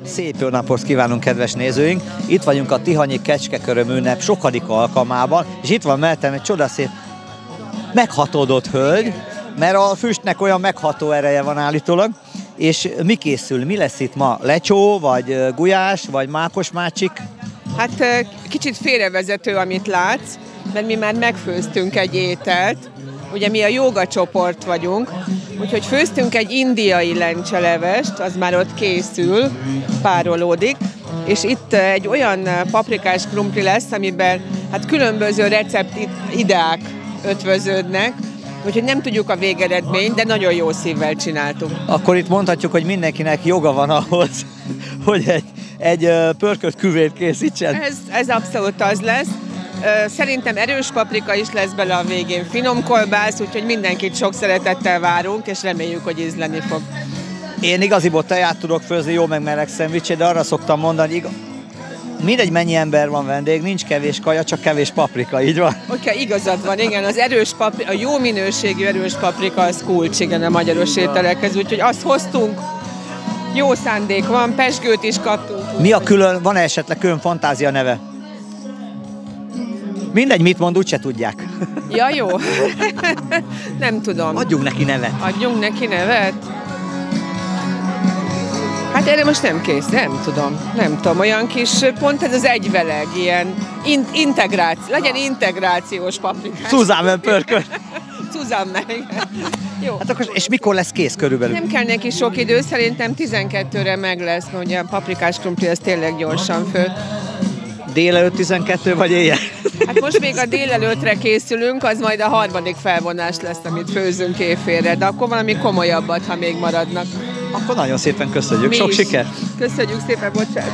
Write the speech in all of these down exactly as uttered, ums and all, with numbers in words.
Szép jó napot kívánunk, kedves nézőink! Itt vagyunk a Tihanyi Kecskeköröm ünnep sokadik alkalmában, és itt van mellettem egy csodaszép meghatódott hölgy, mert a füstnek olyan megható ereje van állítólag. És mi készül? Mi lesz itt ma? Lecsó, vagy gulyás, vagy mákos mácsik? Hát kicsit félrevezető, amit látsz, mert mi már megfőztünk egy ételt. Ugye mi a jóga csoport vagyunk, úgyhogy főztünk egy indiai lencselevest, az már ott készül, párolódik, és itt egy olyan paprikás krumpli lesz, amiben hát különböző recept ideák ötvöződnek, úgyhogy nem tudjuk a végeredményt, de nagyon jó szívvel csináltuk. Akkor itt mondhatjuk, hogy mindenkinek joga van ahhoz, hogy egy, egy pörkölt küvét készítsen. Ez, ez abszolút az lesz. Szerintem erős paprika is lesz bele a végén, finom kolbász, úgyhogy mindenkit sok szeretettel várunk, és reméljük, hogy ízleni fog. Én igaziból teját tudok főzni, jó meg meleg szendvicset, de arra szoktam mondani, igaz... mindegy mennyi ember van vendég, nincs kevés kaja, csak kevés paprika, így van? Oké, okay, igazad van, igen, az erős paprika, a jó minőségű erős paprika az kulcs, igen, a magyaros ételekhez, úgyhogy azt hoztunk, jó szándék van, pezsgőt is kaptunk. Mi a külön, van-e esetleg külön fantázia neve? Mindegy, mit mond, úgyse tudják. Ja, jó. Nem tudom. Adjunk neki nevet. Adjunk neki nevet? Hát erre most nem kész, nem tudom. Nem tudom, olyan kis, pont ez az egyveleg, ilyen in- integráció, legyen integrációs paprikás. Suzanne pörkölt. Suzanne, jó. Hát akkor, és mikor lesz kész körülbelül? Nem kell neki sok idő, szerintem tizenkettőre meg lesz, mert ugye a paprikás krumpli, ez tényleg gyorsan fő. Délelőtt tizenkettő vagy éjjel? Hát most még a délelőttre készülünk, az majd a harmadik felvonás lesz, amit főzünk éjfélre, de akkor valami komolyabbat, ha még maradnak. Akkor nagyon szépen köszönjük, Mi sok is. siker! Köszönjük szépen, bocsánat!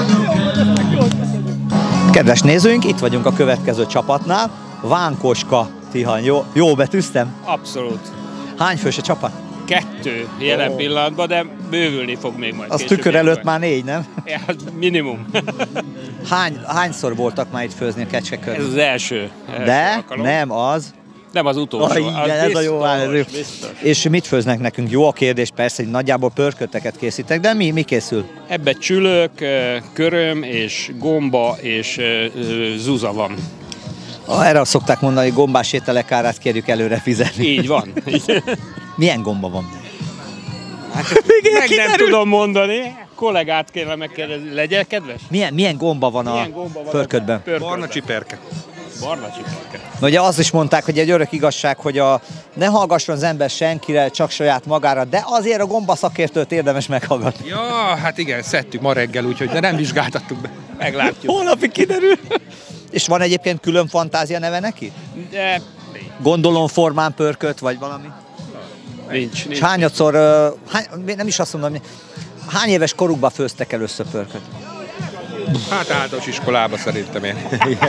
Kedves nézőink, itt vagyunk a következő csapatnál, Vánkoska Tihany. Jó, jó betűztem? Abszolút. Hány fős a csapat? Kettő jelen Ó. pillanatban, de bővülni fog még majd. Az tükör előtt már négy, nem? Ja, minimum. Hány, hányszor voltak már itt főzni a Kecskekörön? Ez az első. De első alkalom. nem az. Nem az utolsó. Ah, igen, ez a jó vállalő. És mit főznek nekünk? Jó a kérdés, persze, hogy nagyjából pörkötteket készítek, de mi, mi készül? Ebbe csülök, köröm és gomba és zuza van. Ah, erre azt szokták mondani, hogy gombás ételek árát kérjük előre fizetni. Így van. Milyen gomba van? Hát, meg nem tudom mondani. Kollégát kéne megkérdezni. Legyen kedves? Milyen, milyen gomba van Milyen a gomba van pörkötben? a Barna csiperke. Barna csiperke. Na, ugye azt is mondták, hogy egy örök igazság, hogy a, ne hallgasson az ember senkire, csak saját magára, de azért a gomba szakértőt érdemes meghallgatni. Ja, hát igen, szedtük ma reggel, úgyhogy de nem vizsgáltattuk be. Meglátjuk. Holnapig kiderül. És van egyébként külön fantázia neve neki? De Gondolom formán pörköt, vagy valami? nincs. És nincs. hányadszor, uh, hány, nem is azt mondom, hány éves korukban főztek először pörköt? Hát általános iskolába szerintem én.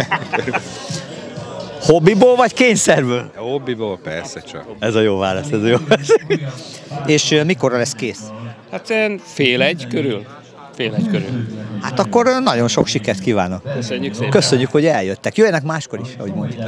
Hobbiból vagy kényszerből? Hobbiból persze csak. Ez a jó válasz, ez a jó válasz. És uh, mikorra lesz kész? Hát ilyen fél egy körül. Fél egy körül. Hát akkor uh, nagyon sok sikert kívánok. Köszönjük szépen. Köszönjük, hogy eljöttek. Jöjjenek máskor is, ahogy mondjuk.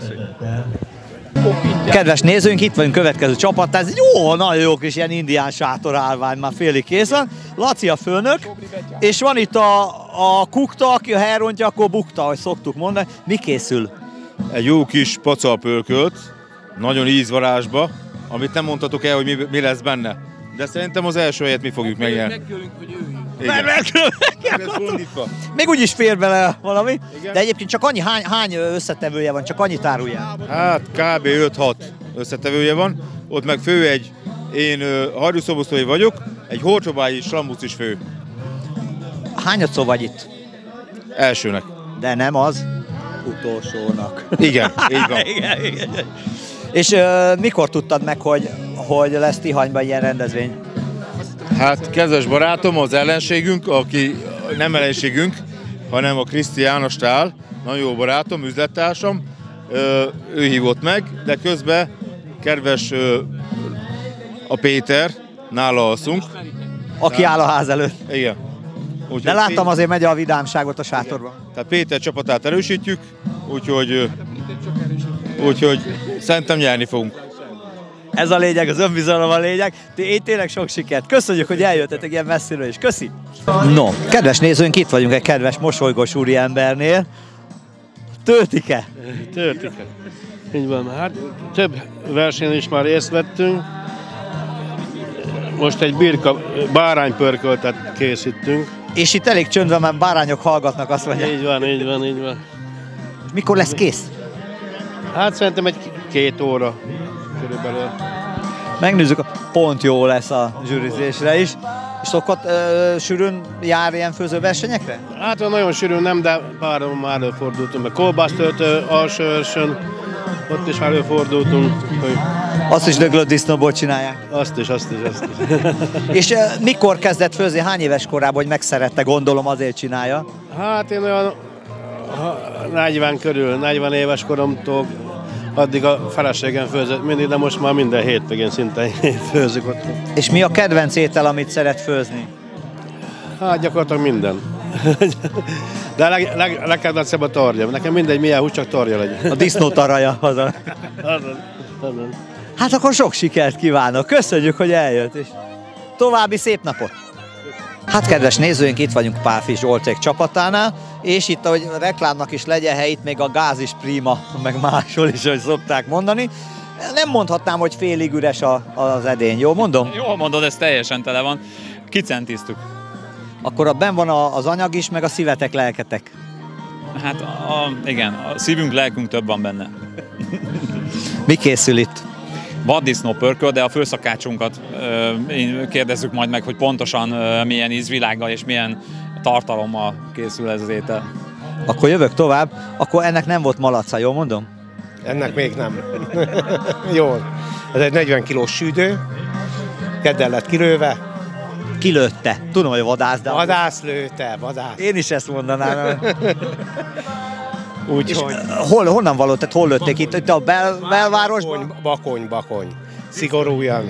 Kedves nézőink, itt vagyunk következő csapattal. Ez egy jó, nagyon jó kis ilyen indián sátorálvány, már félig kész van. Laci a főnök, és van itt a, a kukta, aki a helyrontja, akkor bukta, ahogy szoktuk mondani. Mi készül? Egy jó kis pacalpörkölt, nagyon ízvarázsba, amit nem mondhatok el, hogy mi, mi lesz benne. De szerintem az első helyet mi fogjuk megnyerni. Nem, nem, még úgyis fér bele valami. Igen. De egyébként csak annyi, hány, hány összetevője van, csak annyit árulják. Hát kb. öt-hat összetevője van, ott meg fő egy, én hajdúszoboszlói vagyok, egy horcsobályi slambuc is fő. Hányadszor vagy itt? Elsőnek. De nem az utolsónak. Igen, így van. igen, igen. És uh, mikor tudtad meg, hogy, hogy lesz Tihanyban ilyen rendezvény? Hát kedves barátom, az ellenségünk, aki nem ellenségünk, hanem a Krisztián, a Stál, nagyon jó barátom, üzlettársam, ő hívott meg, de közben kedves a Péter, nála alszunk. Aki áll a ház előtt. Igen. Úgyhogy De láttam, azért megy a vidámságot a sátorban. Tehát Péter csapatát erősítjük, úgyhogy, úgyhogy szerintem nyerni fogunk. Ez a lényeg, az önbizalom a lényeg. Én tényleg sok sikert. Köszönjük, hogy eljöttetek ilyen messziről is. Köszi! No, kedves nézőink, itt vagyunk egy kedves mosolygós úriembernél. Töltike? Töltike. Így van. Hát több versenyen is már részt vettünk. Most egy birka báránypörköltet készítünk. És itt elég csönd van, mert bárányok hallgatnak, azt mondják. Így van, így van, így van. Mikor lesz kész? Hát szerintem egy két óra körülbelül. Megnézzük, pont jó lesz a zsűrizésre is. És szokott ö, sűrűn jár ilyen főzőversenyekre? Hát nagyon sűrűn nem, de páron már előfordultunk. Meg kolbásztöltő alsó őrsön, ott is előfordultunk. Hogy Azt is döglött disznóból csinálják. azt is, azt is, azt is. És ö, mikor kezdett főzni? Hány éves korában, hogy megszerette, gondolom azért csinálja? Hát én olyan ha, negyven körül, negyven éves koromtól addig a feleségem főzött mindig, de most már minden hétvégén szinte főzök ott. És mi a kedvenc étel, amit szeret főzni? Hát gyakorlatilag minden. De a leg, leg, legkedvencebb a tarja. Nekem mindegy, milyen hús, csak tarja legyen. A disznótaraja. Az a... Hát akkor sok sikert kívánok. Köszönjük, hogy eljött. És további szép napot! Hát kedves nézőink, itt vagyunk Pálffy Zsolték csapatánál, és itt, ahogy a reklámnak is legyen hely, itt még a gáz is prima, meg máshol is, hogy szokták mondani. Nem mondhatnám, hogy félig üres a, az edény, jó mondom? Jól mondod, ez teljesen tele van. Kicentíztük. Akkor a benn van a, az anyag is, meg a szívetek, lelketek. Hát a, igen, a szívünk, lelkünk több van benne. Mi készül itt? Vaddisznó pörköl, de a főszakácsunkat ö, kérdezzük majd meg, hogy pontosan ö, milyen ízvilággal és milyen tartalommal készül ez az étel. Akkor jövök tovább, akkor ennek nem volt malaca, jól mondom? Ennek még nem. Jól. Ez egy negyven kilós südő, kedden lett kilőve. Kilőtte. Tudom, hogy vadász, de... Vadász lőtte, vadász. Én is ezt mondanám. Úgyhogy... Hol, honnan való, tehát hol lőtték itt? Itt a bel, belvárosban? Bakony, bakony, bakony. Szigorúan.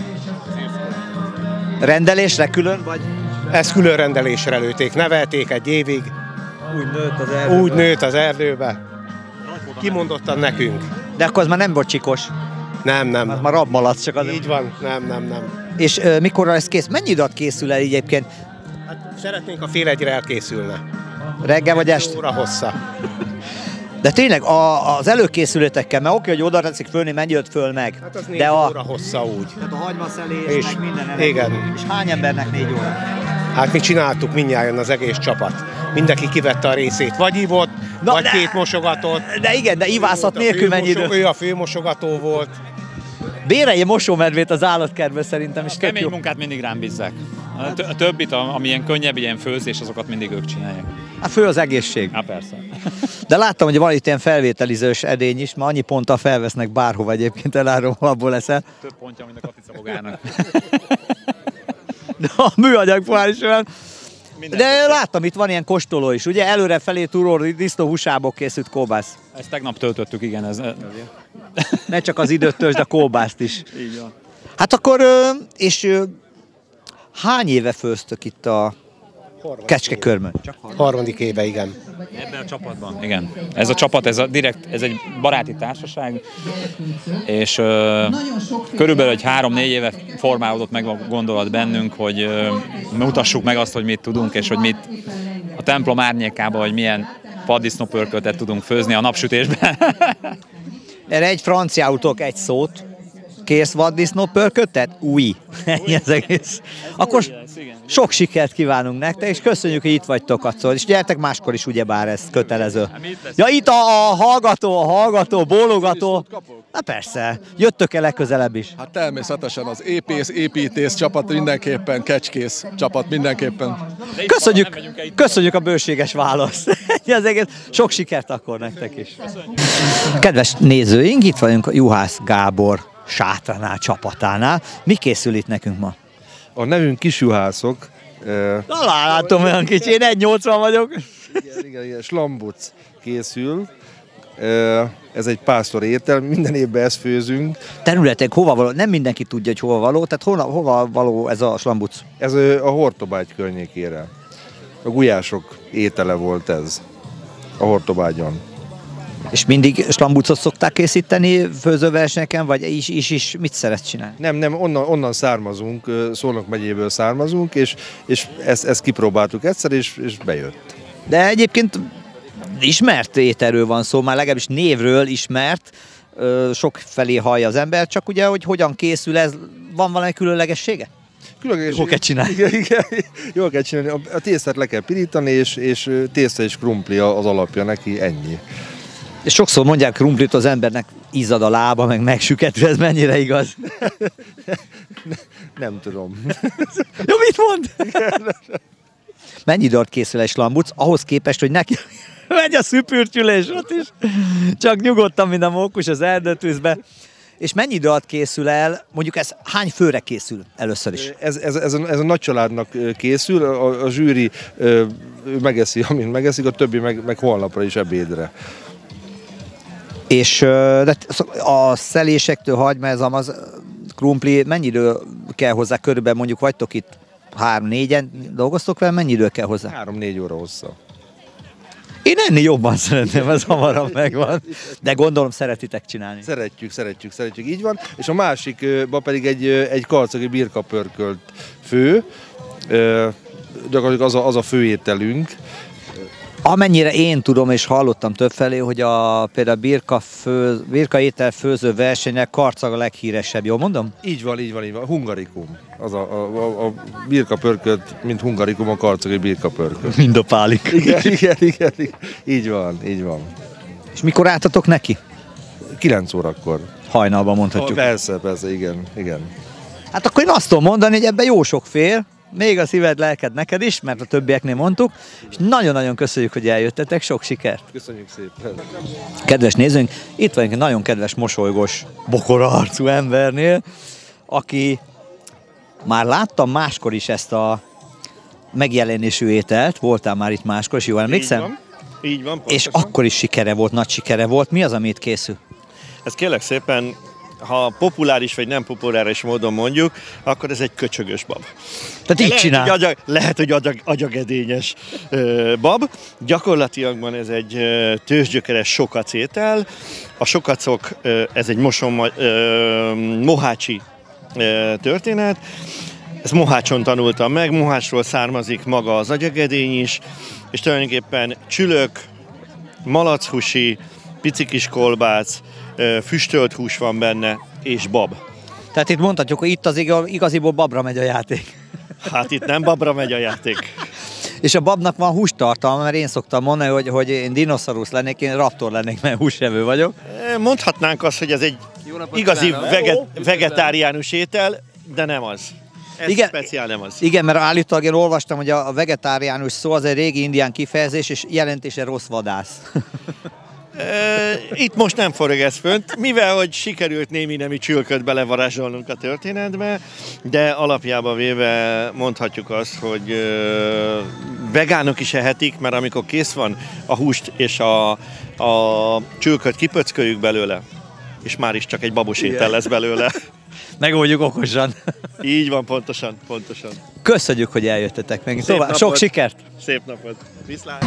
Rendelésre külön, vagy? Ezt külön rendelésre lőtték, nevelték egy évig. Úgy nőtt az erdőbe. Úgy nőtt az erdőbe. Kimondottan nekünk. De akkor az már nem volt csikos. Nem, nem. Az már rabmalac csak az. Így van, nem, nem, nem. És uh, mikorra lesz kész? Mennyi időt készül el egyébként? Hát szeretnénk a fél egyre elkészülne. Reggel vagy este? Óra hossza. De tényleg a, az előkészületekkel, mert oké, hogy oda tetszik fölni, mennyi jött föl meg. Hát az négy de a, óra hossza úgy. Tehát a hagymaszelés, És meg minden elég. igen. És hány embernek négy óra? Hát mi csináltuk mindnyájan az egész csapat. Mindenki kivette a részét. Vagy ivott, Na, vagy de, két mosogatott. De igen, de ivászat nélkül mennyi idő? Ő a főmosogató volt. Bérelje mosómedvét az állatkertbe szerintem is tök Kemény jó. munkát mindig rám bízzák. A, t- a többit, ami ilyen könnyebb, ilyen főzés, azokat mindig ők csinálják. Hát fő az egészség. Hát persze. De láttam, hogy van itt ilyen felvételizős edény is, ma annyi ponttal felvesznek bárhova egyébként, elárulom, abból leszel. Több pontja, mint a katicabogárnak. De a műanyag pohár is olyan. De láttam, itt van ilyen kóstoló is, ugye? Előre felé túró disznó húsából készült kóbász. Ezt tegnap töltöttük, igen. Ez... Ne csak az időt töltsd, a kóbászt is. Így van. Hát akkor, és hány éve főztök itt a Kecskekörmön? Harmadik éve, igen. Ebben a csapatban? Igen. Ez a csapat, ez, a direkt, ez egy baráti társaság, és ö, körülbelül egy három-négy éve formálódott meg a gondolat bennünk, hogy ö, mutassuk meg azt, hogy mit tudunk, és hogy mit a templom árnyékában, hogy milyen vaddisznópörköltet tudunk főzni a napsütésben. Erre egy franciául tudok egy szót. Kész vaddisznópörköltet? Új. Ennyi az egész. Akkor sok sikert kívánunk nektek, és köszönjük, hogy itt vagytok, Acol. És gyertek máskor is, ugyebár ez kötelező. Ja, itt a, a hallgató, a hallgató, bólogató. Na persze, jöttök-e legközelebb is? Hát természetesen az épész, építész csapat mindenképpen, kecskész csapat mindenképpen. Köszönjük, köszönjük a bőséges választ. Az egész. Sok sikert akkor nektek is. Kedves nézőink, itt vagyunk Juhász Gábor sátránál, csapatánál. Mi készül itt nekünk ma? A nevünk Kisjuhászok. Na, látom, olyan kicsi, én egy nyolcvan vagyok. Igen, igen, igen, slambuc készül. Ez egy pásztor étel, minden évben ezt főzünk. Területek hova való? Nem mindenki tudja, hogy hova való, tehát hova, hova való ez a slambuc? Ez a Hortobágy környékére. A gulyások étele volt ez, a Hortobágyon. És mindig slambucot szokták készíteni főzőversenyeken, vagy is, is, is mit szeret csinálni? Nem, nem, onnan, onnan származunk, Szolnok megyéből származunk, és, és ezt, ezt kipróbáltuk egyszer, és, és bejött. De egyébként ismert ételről van szó, már legalábbis névről ismert, sok felé hallja az ember, csak ugye, hogy hogyan készül ez, van valami különlegessége? Különleges, jól kell csinálni. Igen, igen, jól kell csinálni. A tésztát le kell pirítani, és, és tészta és krumpli az alapja neki, ennyi. És sokszor mondják krumplit az embernek, izzad a lába, meg megsüketve, ez mennyire igaz? Nem tudom. Jó, mit mond? Mennyi időt készül egy slambuc, ahhoz képest, hogy neki megy a szüpürtyülés ott is, csak nyugodtan, mint a mókus az erdőtűzbe. És mennyi idő alatt készül el, mondjuk ez hány főre készül először is? Ez, ez, ez, a, ez a nagy családnak készül, a, a zsűri ő megeszi, amint megeszik, a többi meg, meg holnapra is ebédre. És de a szelésektől, hagymázam, az krumpli, mennyi idő kell hozzá körülbelül, mondjuk vagytok itt három-négyen, dolgoztok vele, mennyi idő kell hozzá? Három-négy óra hossza. Én enni jobban szeretném, ez hamarabb megvan. De gondolom szeretitek csinálni. Szeretjük, szeretjük, szeretjük, így van. És a másikban pedig egy, egy karcagi birkapörkölt fő, gyakorlatilag az a, az a főételünk. Amennyire én tudom és hallottam többfelé, hogy a, például a birka, fő, birka étel főző versenynek Karcag a leghíresebb, jól mondom? Így van, így van, így van. Hungarikum. Az a, a, a birka pörkölt, mint hungarikum, a karcagi birka pörkölt. Mind a pálik. Igen, igen, igen, igen. Így van, így van. És mikor álltatok neki? kilenc órakor. Hajnalban mondhatjuk. Persze, persze, igen, igen. Hát akkor én azt tudom mondani, hogy ebben jó sok fér. Még a szíved, lelked neked is, mert a többieknél mondtuk, és nagyon-nagyon köszönjük, hogy eljöttetek, sok sikert! Köszönjük szépen! Kedves nézőink, itt vagyunk egy nagyon kedves, mosolygós, bokora arcú embernél, aki már láttam máskor is ezt a megjelenésű ételt, voltál már itt máskor, és jól emlékszem? Így van, így van. És akkor is sikere volt, nagy sikere volt. Mi az, amit készül? Ez kérlek szépen, ha populáris vagy nem populáris módon mondjuk, akkor ez egy köcsögös bab. Tehát így lehet, csinál. Hogy agyag, lehet, hogy agyag, agyagedényes ö, bab. Gyakorlatilag ez egy ö, tőzsgyökeres sokacétel. A sokacok, ö, ez egy moson, ö, mohácsi ö, történet. Ezt Mohácson tanultam meg, Mohácsról származik maga az agyagedény is, és tulajdonképpen csülök, malachúsi, pici kis kolbác, füstölt hús van benne, és bab. Tehát itt mondhatjuk, hogy itt az igaziból babra megy a játék. Hát itt nem babra megy a játék. És a babnak van hústartalma, mert én szoktam mondani, hogy, hogy én dinoszaurusz lennék, én raptor lennék, mert húsevő vagyok. Mondhatnánk azt, hogy ez egy igazi veget, vegetáriánus étel, de nem az. Ez igen, speciál nem az. Igen, mert állítólag én olvastam, hogy a vegetáriánus szó az egy régi indián kifejezés, és jelentése rossz vadász. Itt most nem forog ez fönt, mivel hogy sikerült némi nemű csülköt belevarázsolnunk a történetbe, de alapjában véve mondhatjuk azt, hogy vegánok is ehetik, mert amikor kész van a húst és a, a csülköt kipöcköljük belőle, és már is csak egy babos étel lesz belőle. Megoldjuk okosan. Így van, pontosan, pontosan. Köszönjük, hogy eljöttetek meg. Tovább, sok sikert! Szép napot! Viszlát!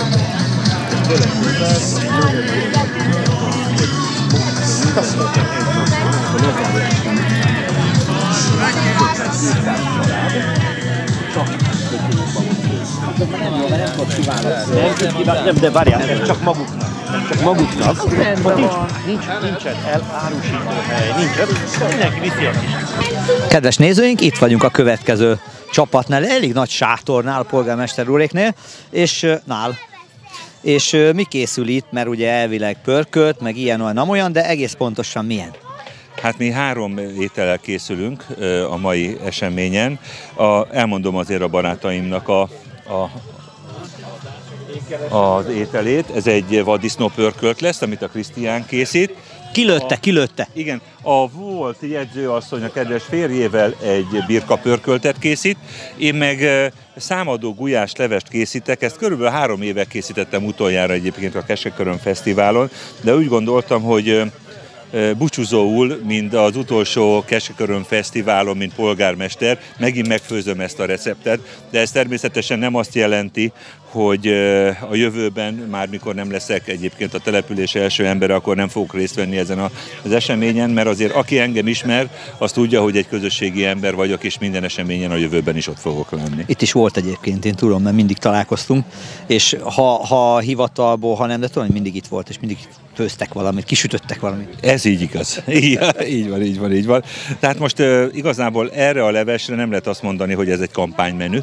Nem, de várjál, ez csak maguknak. Csak maguknak. Ott nincs, nincs, nincsen elárusító hely, nincsen. Mindenki viszi a kis. Kedves nézőink, itt vagyunk a következő csapatnál, elég nagy sátornál, a polgármester úréknél, és nál. És mi készül itt, mert ugye elvileg pörkölt, meg ilyen olyan, nem olyan, de egész pontosan milyen? Hát mi három étellel készülünk a mai eseményen. A, elmondom azért a barátaimnak a, a, az ételét. Ez egy vaddisznó pörkölt lesz, amit a Krisztián készít. Kilőtte, a, kilőtte. Igen, a volt jegyzőasszony a kedves férjével egy birka pörköltet készít, én meg számadó gulyás levest készítek, ezt körülbelül három éve készítettem utoljára egyébként a Kecskekörön Fesztiválon, de úgy gondoltam, hogy búcsúzóul, mint az utolsó Kecskekörön Fesztiválon, mint polgármester, megint megfőzöm ezt a receptet, de ez természetesen nem azt jelenti, hogy a jövőben, már mikor nem leszek egyébként a település első embere, akkor nem fogok részt venni ezen az eseményen, mert azért aki engem ismer, az tudja, hogy egy közösségi ember vagyok, és minden eseményen a jövőben is ott fogok lenni. Itt is volt egyébként, én tudom, mert mindig találkoztunk, és ha, ha hivatalból, ha nem, de tudom, hogy mindig itt volt, és mindig főztek valamit, kisütöttek valamit. Ez így igaz. így, így van, így van, így van. Tehát most uh, igazából erre a levesre nem lehet azt mondani, hogy ez egy kampánymenü.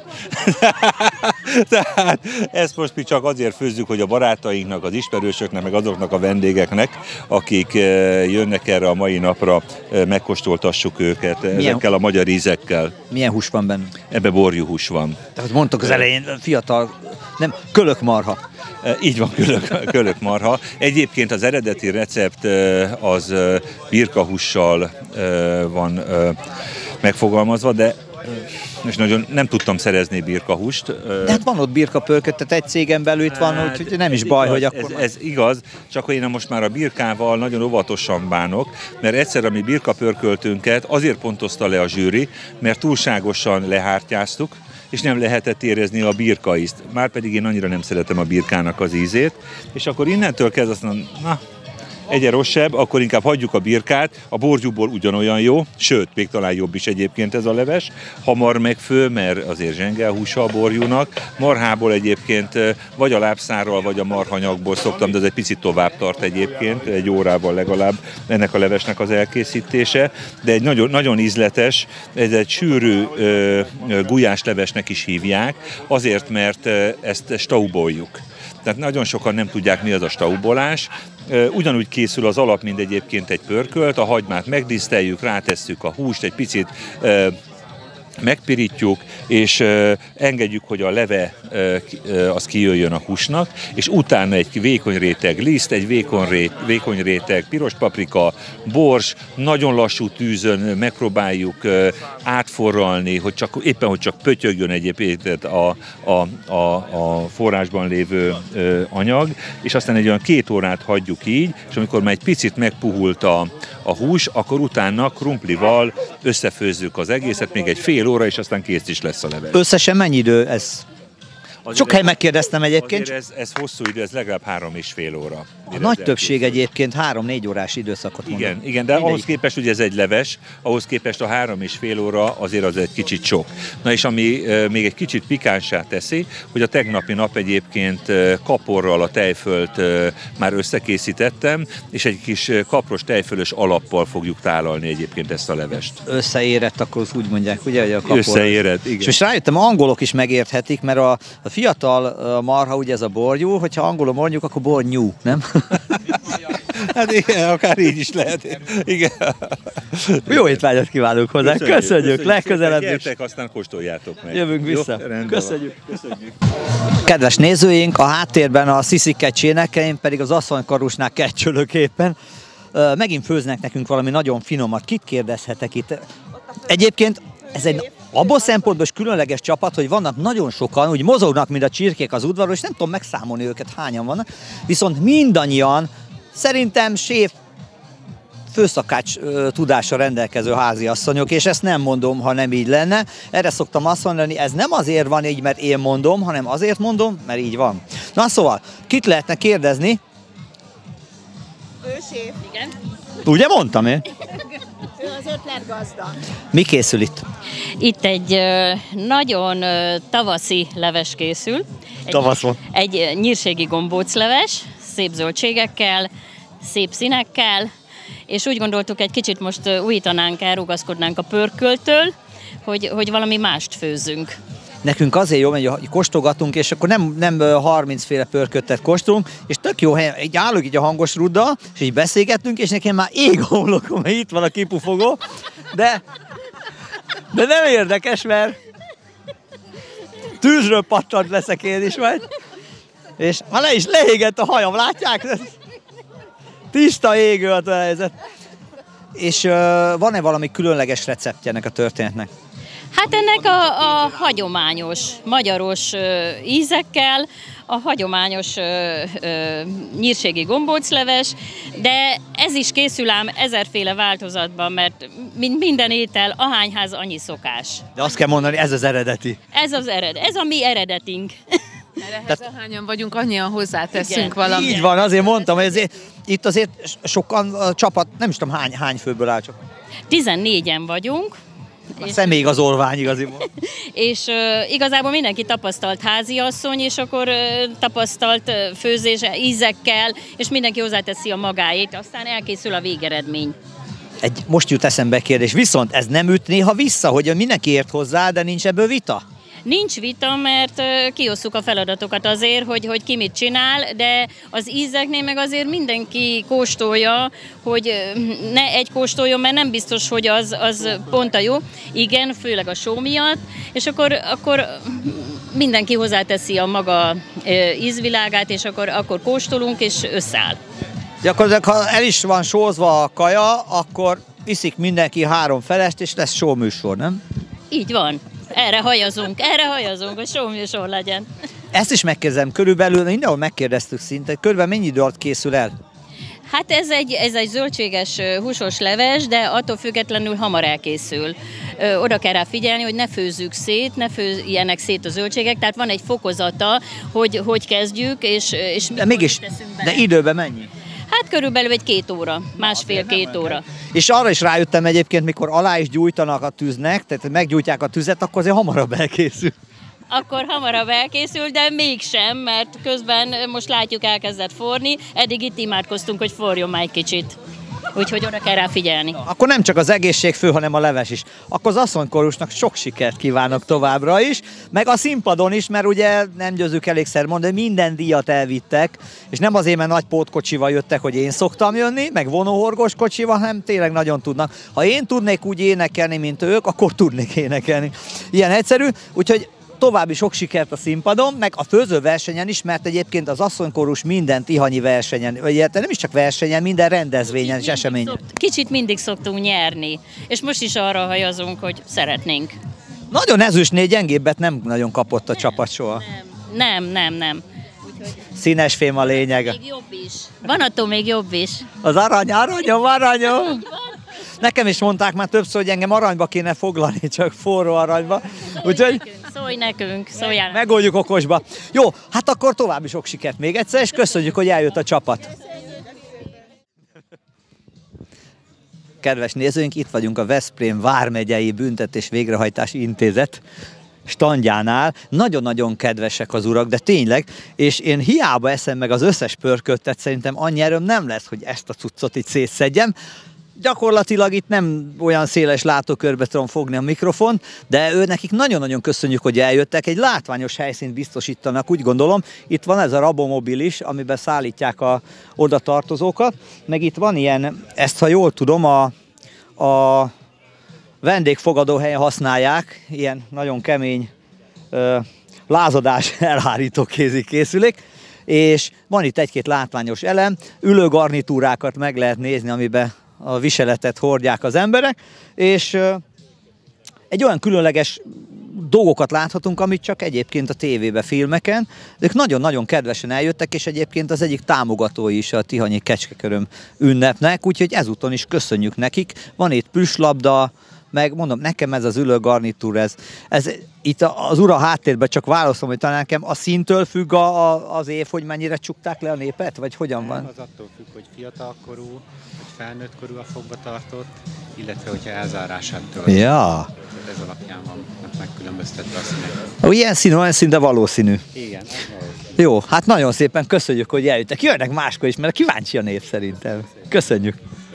Tehát ezt most mi csak azért főzzük, hogy a barátainknak, az ismerősöknek, meg azoknak a vendégeknek, akik uh, jönnek erre a mai napra, uh, megkóstoltassuk őket Milyen... ezekkel a magyar ízekkel. Milyen hús van benne? Ebbe borjúhús van. Tehát mondtok az elején, fiatal, nem, kölökmarha. Így van, kölök, kölökmarha. Egyébként az eredeti recept az birkahússal van megfogalmazva, de és nagyon nem tudtam szerezni birkahúst. De hát van ott birkapörköt, tehát egy cégen belül itt van, hát, úgyhogy nem is baj, igaz, hogy akkor... Ez, ez igaz, csak én most már a birkával nagyon óvatosan bánok, mert egyszer a mi birkapörköltünket azért pontozta le a zsűri, mert túlságosan lehártyáztuk, és nem lehetett érezni a birkaízt. Márpedig én annyira nem szeretem a birkának az ízét, és akkor innentől kezd azt mondani, na, egyre rosszabb, akkor inkább hagyjuk a birkát, a borgyúból ugyanolyan jó, sőt, még talán jobb is egyébként ez a leves, hamar megfő, mert azért zsengel húsa a borjúnak, marhából egyébként vagy a lábszárral, vagy a marhanyagból szoktam, de ez egy picit tovább tart egyébként, egy órával legalább ennek a levesnek az elkészítése, de egy nagyon, nagyon ízletes, ez egy sűrű ö, gulyáslevesnek is hívják, azért, mert ezt stauboljuk. Tehát nagyon sokan nem tudják, mi az a staubolás. Ugyanúgy készül az alap, mint egyébként egy pörkölt, a hagymát megdiszteljük, rátesszük a húst, egy picit megpirítjuk, és uh, engedjük, hogy a leve uh, az kijöjjön a húsnak, és utána egy vékony réteg liszt, egy vékony, ré, vékony réteg piros paprika, bors, nagyon lassú tűzön megpróbáljuk uh, átforralni, hogy csak, éppen, hogy csak pötyögjön egyébként a, a, a, a forrásban lévő uh, anyag, és aztán egy olyan két órát hagyjuk így, és amikor már egy picit megpuhult a, a hús, akkor utána krumplival összefőzzük az egészet, még egy fél óra, és aztán kész is lesz a leves. Összesen mennyi idő ez? Sok helyen megkérdeztem egyébként. Ez, ez hosszú idő, ez legalább három és fél óra. A nagy többség egyébként három-négy órás időszakot mond. Igen, igen, de Ideig. ahhoz képest, hogy ez egy leves, ahhoz képest a három és fél óra azért az egy kicsit sok. Na és ami e, még egy kicsit pikánsá teszi, hogy a tegnapi nap egyébként e, kaporral a tejfölt e, már összekészítettem, és egy kis kapros tejfölös alappal fogjuk tálalni egyébként ezt a levest. Összeérett, akkor úgy mondják, ugye, hogy a kapor. Összeérett, igen. És most rájöttem, angolok is megérthetik, mert a, a fiatal marha, ugye ez a borjú, hogyha angolul mondjuk, akkor bornyú, nem? Hát igen, akár így is lehet. Igen. Jó étvágyat kívánunk hozzá. Köszönjük, köszönjük legközelebb is. Gyertek, aztán kóstoljátok meg. Jövünk vissza. Jó, köszönjük. köszönjük. Kedves nézőink, a háttérben a sziszikecs énekel, én pedig az asszonykarusnál kecsölök éppen. Megint főznek nekünk valami nagyon finomat. Kit kérdezhetek itt? Egyébként ez egy abból szempontból is különleges csapat, hogy vannak nagyon sokan, úgy mozognak, mint a csirkék az udvaron, és nem tudom megszámolni őket, hányan vannak, viszont mindannyian szerintem séf főszakács ö, tudásra rendelkező háziasszonyok, és ezt nem mondom, ha nem így lenne. Erre szoktam azt mondani, ez nem azért van így, mert én mondom, hanem azért mondom, mert így van. Na szóval, kit lehetne kérdezni? Ő séf. Igen. Ugye mondtam én? Ő az ötletgazda. Mi készül itt? Itt egy ö, nagyon ö, tavaszi leves készül. Egy, Tavasz van. Egy nyírségi gombócleves, szép zöldségekkel, szép színekkel, és úgy gondoltuk, egy kicsit most újítanánk, elrugaszkodnánk a pörköltől, hogy, hogy valami mást főzzünk. Nekünk azért jó, hogy kóstolgatunk, és akkor nem, nem harminc féle pörköttet kóstolunk, és tök jó helyen, így állunk így a hangos ruddal, és így beszélgettünk, és nekem már ég a homlokom, mert itt van a kipufogó, de, de nem érdekes, mert tűzről pattant leszek én is majd, és ha le is leégett a hajam, látják? Tiszta égő a helyzet. És uh, van-e valami különleges receptje ennek a történetnek? Hát ennek a, a hagyományos, magyaros ö, ízekkel, a hagyományos ö, ö, nyírségi gombócleves, de ez is készül ám ezerféle változatban, mert mint minden étel, ahány ház, annyi szokás. De azt kell mondani, ez az eredeti. Ez az ered, ez a mi eredetink. Ehhez Tehát, hányan vagyunk, annyian hozzáteszünk igen, valamit. Így van, azért mondtam, hogy ezért, itt azért sokan a csapat, nem is tudom hány, hány főből áll csak. tizennégyen vagyunk. A személyigazolvány igaziból. És uh, igazából mindenki tapasztalt háziasszony, és akkor uh, tapasztalt uh, főzés ízekkel, és mindenki hozzáteszi a magáét, aztán elkészül a végeredmény. Egy, most jut eszembe kérdés, viszont ez nem üt néha vissza, hogy mindenki ért hozzá, de nincs ebből vita? Nincs vita, mert kiosszuk a feladatokat azért, hogy, hogy ki mit csinál, de az ízeknél meg azért mindenki kóstolja, hogy ne egy kóstoljon, mert nem biztos, hogy az, az pont a jó. Igen, főleg a só miatt, és akkor, akkor mindenki hozzáteszi a maga ízvilágát, és akkor, akkor kóstolunk, és összeáll. Gyakorlatilag, ha el is van sózva a kaja, akkor iszik mindenki három felest, és lesz sóműsor, nem? Így van. Erre hajazunk, erre hajazunk, hogy sóműsor legyen. Ezt is megkérdezem, körülbelül, mindenhol megkérdeztük szinte, körülbelül mennyi idő alatt készül el? Hát ez egy, ez egy zöldséges, húsos leves, de attól függetlenül hamar elkészül. Ö, oda kell rá figyelni, hogy ne főzzük szét, ne főzjenek szét a zöldségek, tehát van egy fokozata, hogy hogy kezdjük, és, és de mégis, de időben mennyi? Hát körülbelül egy két óra, másfél-két óra. És arra is rájöttem egyébként, mikor alá is gyújtanak a tűznek, tehát meggyújtják a tüzet, akkor azért hamarabb elkészül. Akkor hamarabb elkészül, de mégsem, mert közben most látjuk elkezdett forni, eddig itt imádkoztunk, hogy forjon már egy kicsit. Úgyhogy oda kell rá figyelni. Akkor nem csak az egészség fő, hanem a leves is. Akkor az asszonykórusnak sok sikert kívánok továbbra is, meg a színpadon is, mert ugye nem győzzük elégszer mondani, minden díjat elvittek, és nem azért, mert nagy pótkocsival jöttek, hogy én szoktam jönni, meg vonóhorgos kocsival, hanem tényleg nagyon tudnak. Ha én tudnék úgy énekelni, mint ők, akkor tudnék énekelni. Ilyen egyszerű, úgyhogy további sok sikert a színpadon, meg a főző versenyen is, mert egyébként az asszonykórus minden tihanyi versenyen, vagy nem is csak versenyen, minden rendezvényen és eseményen. Szokt, kicsit mindig szoktunk nyerni, és most is arra hajazunk, hogy szeretnénk. Nagyon ezüstnél gyengébbet nem nagyon kapott a nem, csapat soha. Nem, nem, nem. nem. Úgyhogy... Színes fém a lényeg. Még jobb is. Van attól még jobb is. Az arany, aranyom, aranyom! Nekem is mondták már többször, hogy engem aranyba kéne foglalni, csak forró aranyba. Szólj Úgyhogy... nekünk, szólj nekünk, szóljál. Megoldjuk okosba. Jó, hát akkor további sok sikert még egyszer, és köszönjük, hogy eljött a csapat. Kedves nézőink, itt vagyunk a Veszprém Vármegyei Büntetés Végrehajtási Intézet standjánál. Nagyon-nagyon kedvesek az urak, de tényleg, és én hiába eszem meg az összes pörköltet, szerintem annyi erőm nem lesz, hogy ezt a cuccot itt szétszedjem. Gyakorlatilag itt nem olyan széles látókörbe tudom fogni a mikrofon, de ő nekik nagyon-nagyon köszönjük, hogy eljöttek. Egy látványos helyszínt biztosítanak, úgy gondolom. Itt van ez a rabomobil is, amiben szállítják a oda tartozókat. Meg itt van ilyen, ezt ha jól tudom, a, a vendégfogadó helyen használják, ilyen nagyon kemény ö, lázadás elhárító kézikészülék. És van itt egy-két látványos elem, ülőgarnitúrákat meg lehet nézni, amiben a viseletet hordják az emberek, és egy olyan különleges dolgokat láthatunk, amit csak egyébként a tévébe, filmeken. Ők nagyon-nagyon kedvesen eljöttek, és egyébként az egyik támogatói is a tihanyi kecskeköröm ünnepnek, úgyhogy ezúton is köszönjük nekik. Van itt plüsslabda, meg mondom, nekem ez az ülőgarnitúr, ez, ez itt az ura háttérben csak válaszom, hogy talán nekem a színtől függ a, a, az év, hogy mennyire csukták le a népet, vagy hogyan Nem, van? Az attól függ, hogy fiatalkorú, hogy felnőttkorú a fogvatartott, illetve hogyha elzárását töltött. Ja. Ez alapján van megkülönböztetve a színek. Ó, ilyen színű, olyan szinte valószínű. Igen, ez valószínű. Jó, hát nagyon szépen köszönjük, hogy eljöttek. Jönnek máskor is, mert kíváncsi a nép szerintem. Köszönjük.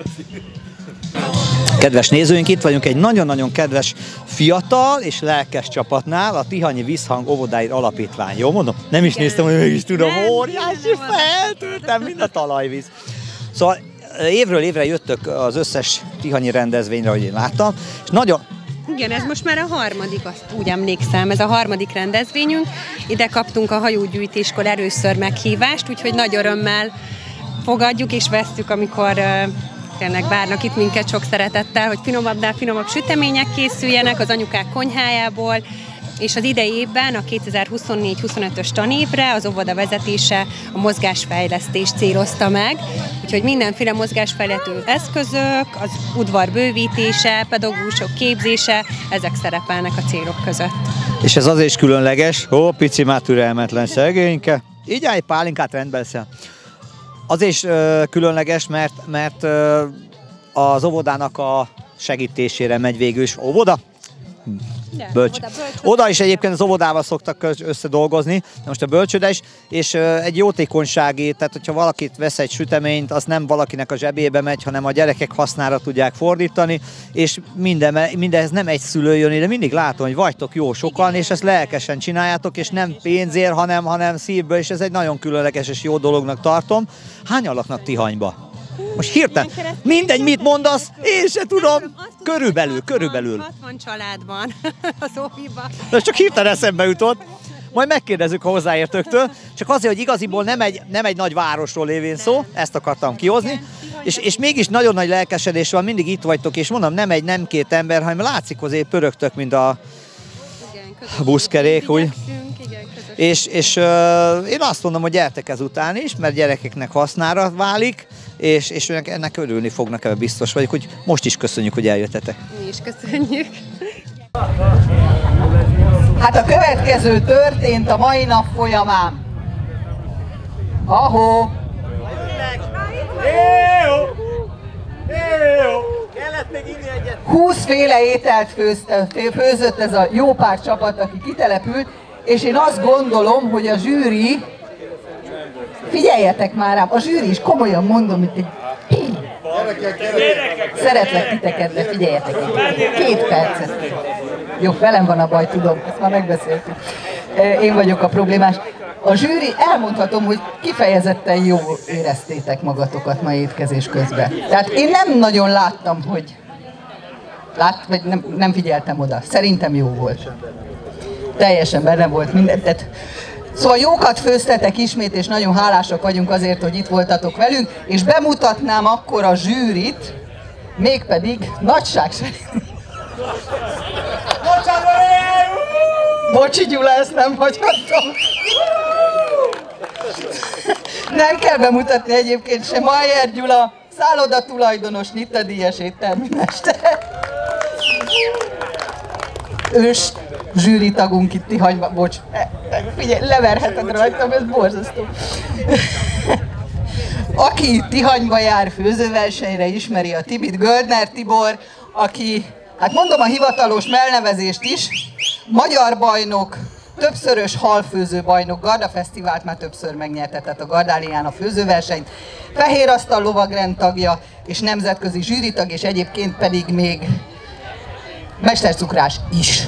Kedves nézőink, itt vagyunk egy nagyon-nagyon kedves fiatal és lelkes csapatnál, a Tihanyi Visszhang Óvodáid Alapítvány. Jó mondom? Nem is Igen. néztem, hogy mégis tudom, óriási feltöltem, mind a talajvíz. Szóval évről évre jöttök az összes tihanyi rendezvényre, ahogy én láttam, és nagyon... Igen, ez most már a harmadik, azt úgy emlékszem, ez a harmadik rendezvényünk. Ide kaptunk a hajógyűjtéskor először meghívást, úgyhogy nagy örömmel fogadjuk és vesszük, amikor uh, tényleg várnak itt minket sok szeretettel, hogy finomabbnál finomabb sütemények készüljenek az anyukák konyhájából, és az idei évben a kétezer-huszonnégy huszonötös tanévre az óvoda vezetése a mozgásfejlesztést célozta meg, úgyhogy mindenféle mozgásfejlesztő eszközök, az udvar bővítése, pedagógusok képzése, ezek szerepelnek a célok között. És ez azért is különleges, ó, pici már türelmetlen szegényke, így állj pálinkát, rendbe leszel. Azért is ö, különleges, mert, mert ö, az óvodának a segítésére megy végül is. Óvoda? De, Bölcs. óvoda, bölcs. Oda is egyébként az óvodával szoktak összedolgozni, de most a bölcsőde is, és ö, egy jótékonysági, tehát hogyha valakit vesz egy süteményt, az nem valakinek a zsebébe megy, hanem a gyerekek hasznára tudják fordítani, és minden, mindenhez nem egy szülő jön ide, mindig látom, hogy vagytok jó sokan, és ezt lelkesen csináljátok, és nem pénzért, hanem, hanem szívből, és ez egy nagyon különleges és jó dolognak tartom. Hányan laknak Tihanyba? Most hirtelen, mindegy, mit mondasz, én se tudom. Körülbelül, körülbelül. hatvan család van a Szófiban. Ez csak hirtelen eszembe jutott. Majd megkérdezzük a hozzáértőktől. Csak azért, hogy igaziból nem egy, nem egy nagy városról lévén szó, ezt akartam kihozni. És, és mégis nagyon nagy lelkesedés van, mindig itt vagytok, és mondom, nem egy, nem két ember, hanem látszik, azért pörögtök, mint a buszkerék, úgy. És, és uh, én azt mondom, hogy gyertek ezután is, mert gyerekeknek hasznára válik, és, és ennek örülni fognak, ebben biztos vagyok, hogy most is köszönjük, hogy eljöttetek. Mi is köszönjük. Hát a következő történt a mai nap folyamán. Ahó! húszféle ételt főzte, főzött ez a jó pár csapat, aki kitelepült, és én azt gondolom, hogy a zsűri, figyeljetek már rám, a zsűri is komolyan mondom, mint egy... Szeretlek titeket, de figyeljetek egy két percet. Jó, velem van a baj, tudom, ezt már megbeszéltük. Én vagyok a problémás. A zsűri, elmondhatom, hogy kifejezetten jól éreztétek magatokat ma étkezés közben. Tehát én nem nagyon láttam, hogy... Lát, vagy nem, nem figyeltem oda. Szerintem jó volt. Teljesen benne volt minden. Tehát, szóval jókat főztetek ismét, és nagyon hálásak vagyunk azért, hogy itt voltatok velünk, és bemutatnám akkor a zsűrit, mégpedig nagyság szerint. Bocsi Gyula, ezt nem hagyhattam. Nem kell bemutatni egyébként sem. Mayer Gyula, szálloda tulajdonos, nyitadíjas éttermi mester. Ős zsűri tagunk itt Tihanyban. Bocs, figyelj, leverheted rajtam, ez borzasztó. Aki itt Tihanyba jár főzőversenyre, ismeri a Tibit, Göldner Tibor, aki, hát mondom a hivatalos melnevezést is, magyar bajnok, többszörös halfőző bajnok, Garda Fesztivált már többször megnyerte, tehát a Gardálián a főzőversenyt, Fehér Asztal lovagrend tagja és nemzetközi zsűritag, és egyébként pedig még mestercukrás is.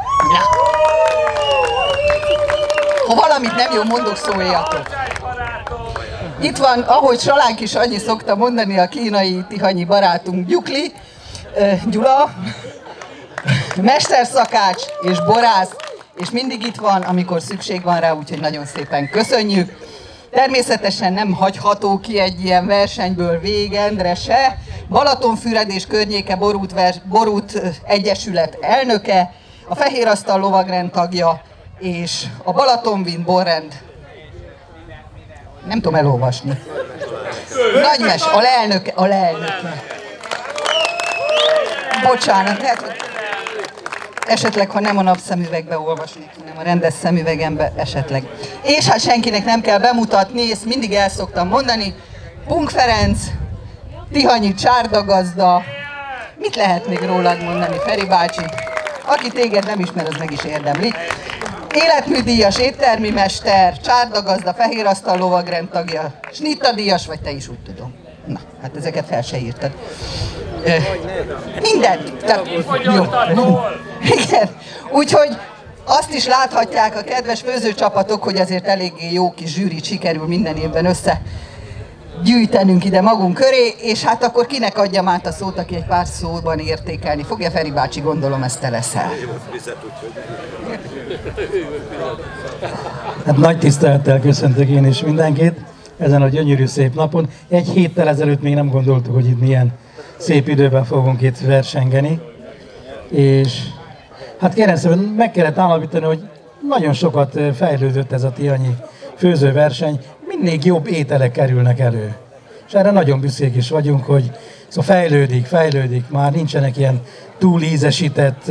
Ha valamit nem jó mondok, szóljatok. Itt van, ahogy Salánk is annyi szokta mondani, a kínai tihanyi barátunk Gyukli, Gyula, mesterszakács és borász, és mindig itt van, amikor szükség van rá, úgyhogy nagyon szépen köszönjük. Természetesen nem hagyható ki egy ilyen versenyből Végendre se. Balatonfüred és környéke Borút, Borút Egyesület elnöke, a Fehér Asztal lovagrend tagja, és a Balatonvin borrend, nem tudom elolvasni. Nagymes, a leelnöke, a leelnöke. Bocsánat, hát esetleg, ha nem a napszemüvegbe olvasnék, hanem a rendes szemüvegembe esetleg. És hát senkinek nem kell bemutatni, ezt mindig el szoktam mondani, Punk Ferenc, tihanyi csárdagazda, mit lehet még rólad mondani, Feri bácsi? Aki téged nem ismer, az meg is érdemli. Életműdíjas éttermi mester, csárdagazda, Fehér Asztal lovagrend tagja, snittadíjas, vagy te is úgy tudom. Na, hát ezeket fel se írtad. Ö, mindent. Tehát, jó. Igen. Úgyhogy azt is láthatják a kedves főzőcsapatok, hogy azért eléggé jó kis zsűrit sikerül minden évben össze gyűjtenünk ide magunk köré, és hát akkor kinek adjam át a szót, aki egy pár szóban értékelni fogja? Feri bácsi, gondolom ezt te leszel. Hát nagy tisztelettel köszöntök én is mindenkit ezen a gyönyörű szép napon. Egy héttel ezelőtt még nem gondoltuk, hogy itt milyen szép időben fogunk itt versengeni. És Hát kérem szépen, meg kellett állapítani, hogy nagyon sokat fejlődött ez a tihanyi főzőverseny, mindig jobb ételek kerülnek elő. És erre nagyon büszkék is vagyunk, hogy szóval fejlődik, fejlődik, már nincsenek ilyen túl ízesített,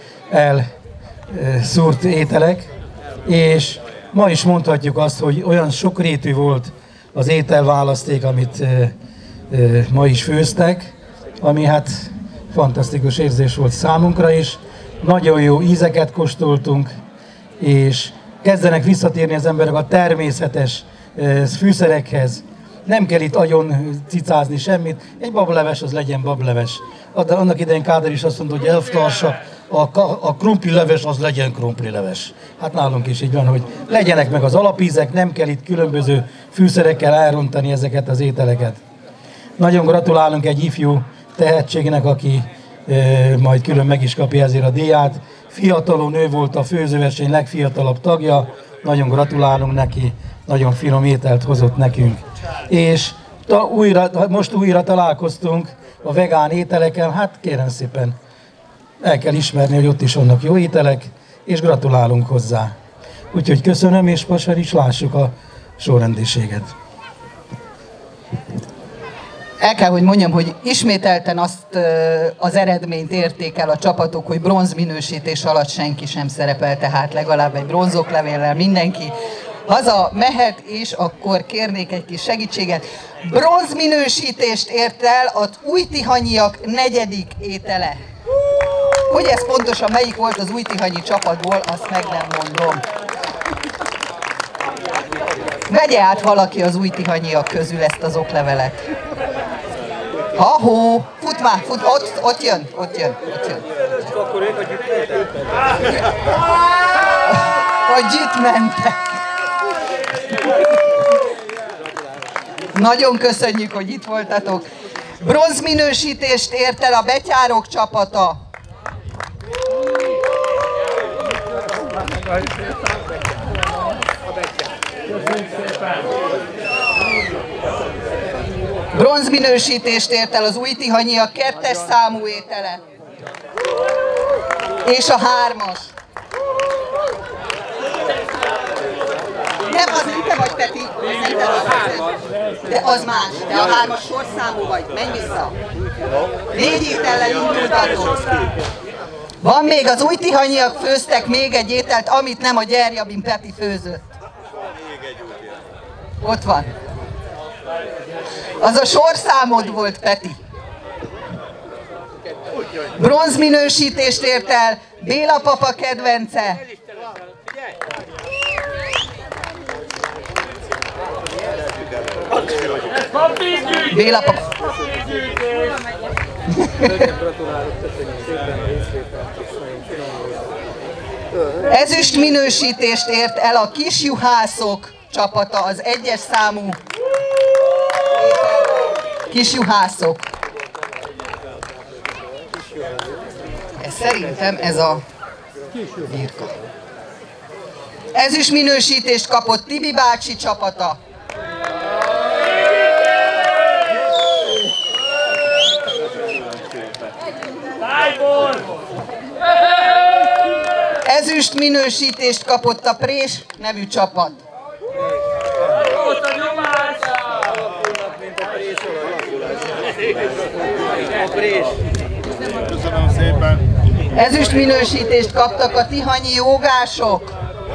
elszúrt ételek, és ma is mondhatjuk azt, hogy olyan sokrétű volt az ételválaszték, amit ma is főztek, ami hát fantasztikus érzés volt számunkra is. Nagyon jó ízeket kóstoltunk, és kezdenek visszatérni az emberek a természetes fűszerekhez. Nem kell itt agyon cicázni semmit, egy bableves az legyen bableves. Annak idején Káder is azt mondta, hogy elvtársak, a, a krumplileves az legyen krumplileves. Hát nálunk is így van, hogy legyenek meg az alapízek, nem kell itt különböző fűszerekkel elrontani ezeket az ételeket. Nagyon gratulálunk egy ifjú tehetségnek, aki e, majd külön meg is kapja ezért a díját. Fiatalon ő volt a főzőverseny legfiatalabb tagja, nagyon gratulálunk neki, nagyon finom ételt hozott nekünk. És ta, újra, most újra találkoztunk a vegán ételeken, hát kérem szépen, el kell ismerni, hogy ott is vannak jó ételek, és gratulálunk hozzá. Úgyhogy köszönöm, és most is lássuk a sorrendiséget. El kell, hogy mondjam, hogy ismételten azt az eredményt érték el a csapatok, hogy bronzminősítés alatt senki sem szerepel, tehát legalább egy bronzoklevéllel mindenki haza mehet, és akkor kérnék egy kis segítséget. Bronzminősítést ért el az újtihanyiak negyedik étele. Hogy ez pontosan melyik volt az újtihanyi csapatból, azt meg nem mondom. Vegye át valaki az újtihanyiak közül ezt az oklevelet. Ha-hó, fut már, fut, ott, ott jön, ott jön, ott jön. Hogy itt mentek. Nagyon köszönjük, hogy itt voltatok. Bronzminősítést ért el a betyárok csapata. Bronzminősítést ért el az újtihanyiak kettes számú étele. És a hármas. Nem, az nem te vagy, Peti. De az más. De a hármas sorszámú vagy. Menj vissza. Négy étellel indultatok. Van még, az újtihanyiak főztek még egy ételt, amit nem a Gyerjabin Peti főzött. Ott van. Az a sorszámod volt, Peti. Bronzminősítést ért el Béla papa kedvence. Béla papa. Ezüst minősítést ért el a kisjuhászok csapata, az egyes számú kisjuhászok. Ez szerintem ez a birka. Ezüst minősítést kapott Tibi bácsi csapata. Ezüst minősítést kapott a Prés nevű csapat. Köszönöm szépen. Ezüst minősítést kaptak a tihanyi jogások.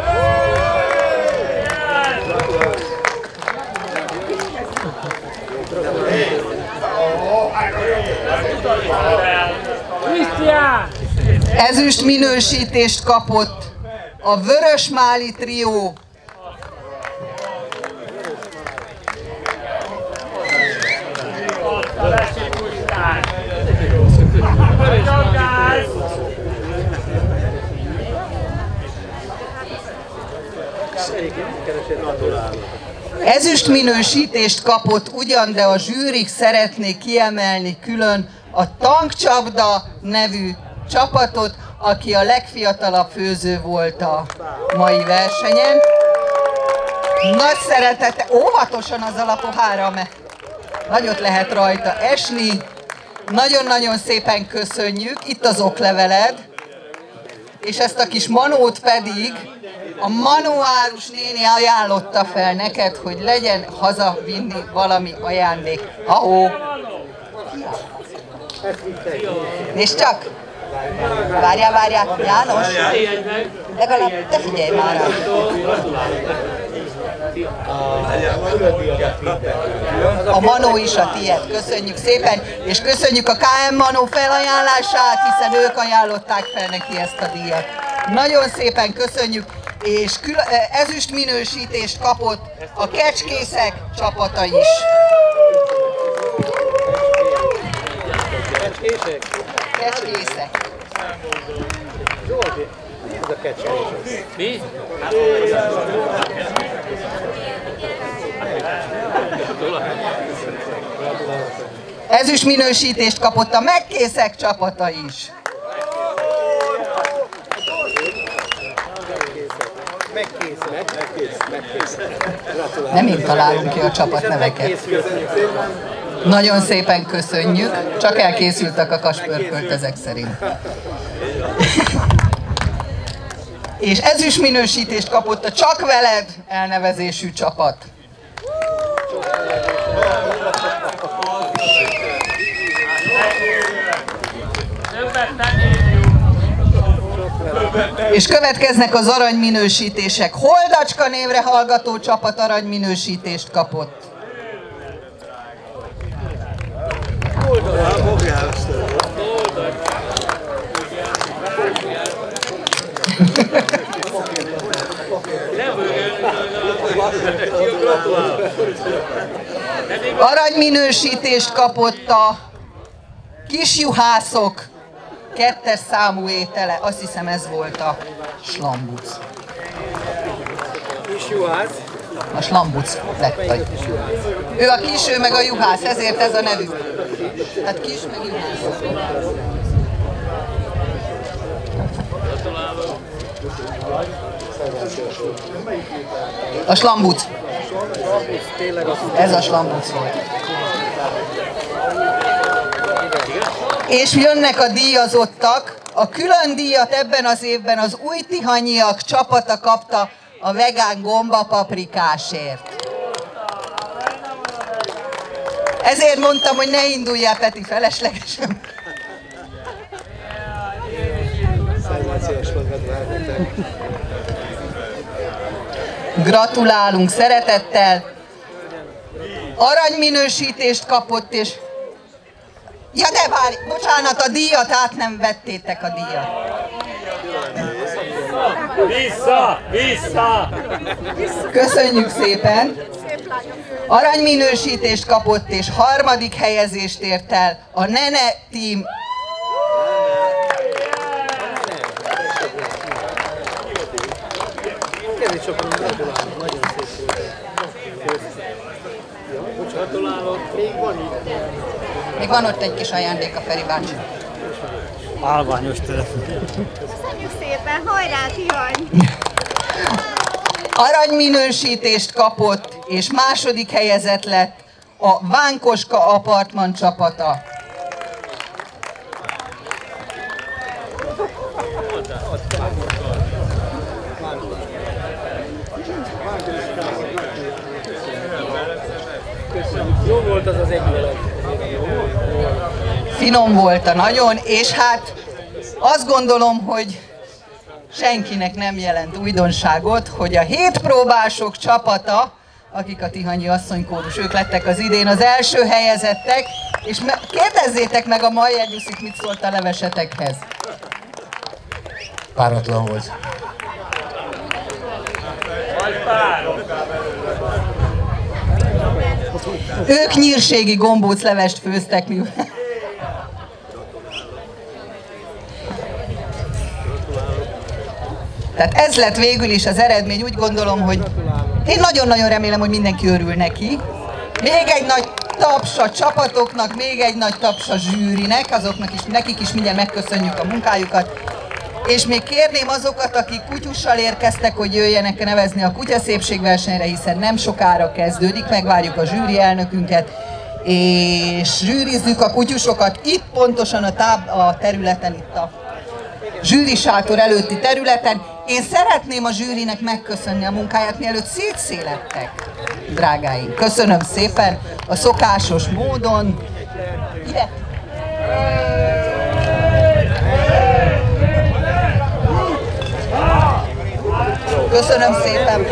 Ezüst minősítést kapott a Vörösmáli trió. Ezüst minősítést kapott ugyan, de a zsűrik szeretnék kiemelni külön a Tankcsapda nevű csapatot, aki a legfiatalabb főző volt a mai versenyen. Nagy szeretete, óvatosan azzal a pohárral, mert nagyot lehet rajta esni. Nagyon-nagyon szépen köszönjük, itt az okleveled. és ezt a kis manót pedig a Manó Árus néni ajánlotta fel neked, hogy legyen hazavinni valami ajándék. Ahó! Nézd csak! Várjál, várjál, János! Legalább te figyelj már rá! A Manó is a tiéd, köszönjük szépen, és köszönjük a ká em Manó felajánlását, hiszen ők ajánlották fel neki ezt a díjat. Nagyon szépen köszönjük, és ezüst minősítést kapott a Kecskészek csapata is. Kecskészek? Kecskészek. Zsolti, ez a kecskészek. Mi? Ezüst minősítést kapott a Megkészek csapata is. Nem én találom ki a csapatneveket. Nagyon szépen köszönjük, csak elkészültek a kaspörkölt ezek szerint. És ezüst minősítést kapott a Csak Veled elnevezésű csapat. És következnek az aranyminősítések. Holdacska névre hallgató csapat aranyminősítést kapott. Aranyminősítést kapott a Kisjuhászok kettes számú étele, azt hiszem ez volt a slambuc. Kisjuhász? A slambuc lett. Ő a kis, ő meg a juhász, ezért ez a nevük. Hát kis meg juhász. A slambuc. Ez a slambuc volt. És jönnek a díjazottak. A külön díjat ebben az évben az Újtihanyiak csapata kapta a vegán gombapaprikásért. Ezért mondtam, hogy ne induljál, Peti, feleslegesen. Gratulálunk szeretettel. Aranyminősítést kapott, és... Ja, de várj, bocsánat, a díjat át nem vettétek a díjat. Vissza! Vissza! Köszönjük szépen! Aranyminősítést kapott, és harmadik helyezést ért el a Nene Team. Még van ott egy kis ajándék a Feri bácsi. Állványos telefon. Köszönjük szépen, hajrá, Tihany! Aranyminősítést kapott, és második helyezett lett a Vánkoska Apartman csapata. Jó volt az az egyület. Finom volt a nagyon, és hát azt gondolom, hogy senkinek nem jelent újdonságot, hogy a hétpróbások csapata, akik a Tihanyi asszonykórus, ők lettek az idén az első helyezettek, és kérdezzétek meg a mai együszit, mit szólt a levesetekhez. Páratlan volt. Ők nyírségi gombóclevest főztek, mivel... Tehát ez lett végül is az eredmény, úgy gondolom, hogy én nagyon-nagyon remélem, hogy mindenki örül neki. Még egy nagy taps a csapatoknak, még egy nagy taps a zsűrinek, azoknak is, nekik is mindjárt megköszönjük a munkájukat. És még kérném azokat, akik kutyussal érkeztek, hogy jöjjenek nevezni a kutyaszépségversenyre, hiszen nem sokára kezdődik, megvárjuk a zsűri elnökünket, és zsűrizzük a kutyusokat itt pontosan a, táb, a területen, itt a zsűrisátor előtti területen. Én szeretném a zsűrinek megköszönni a munkáját, mielőtt szétszélettek, drágáink. Köszönöm szépen a szokásos módon. Ide. Köszönöm szépen.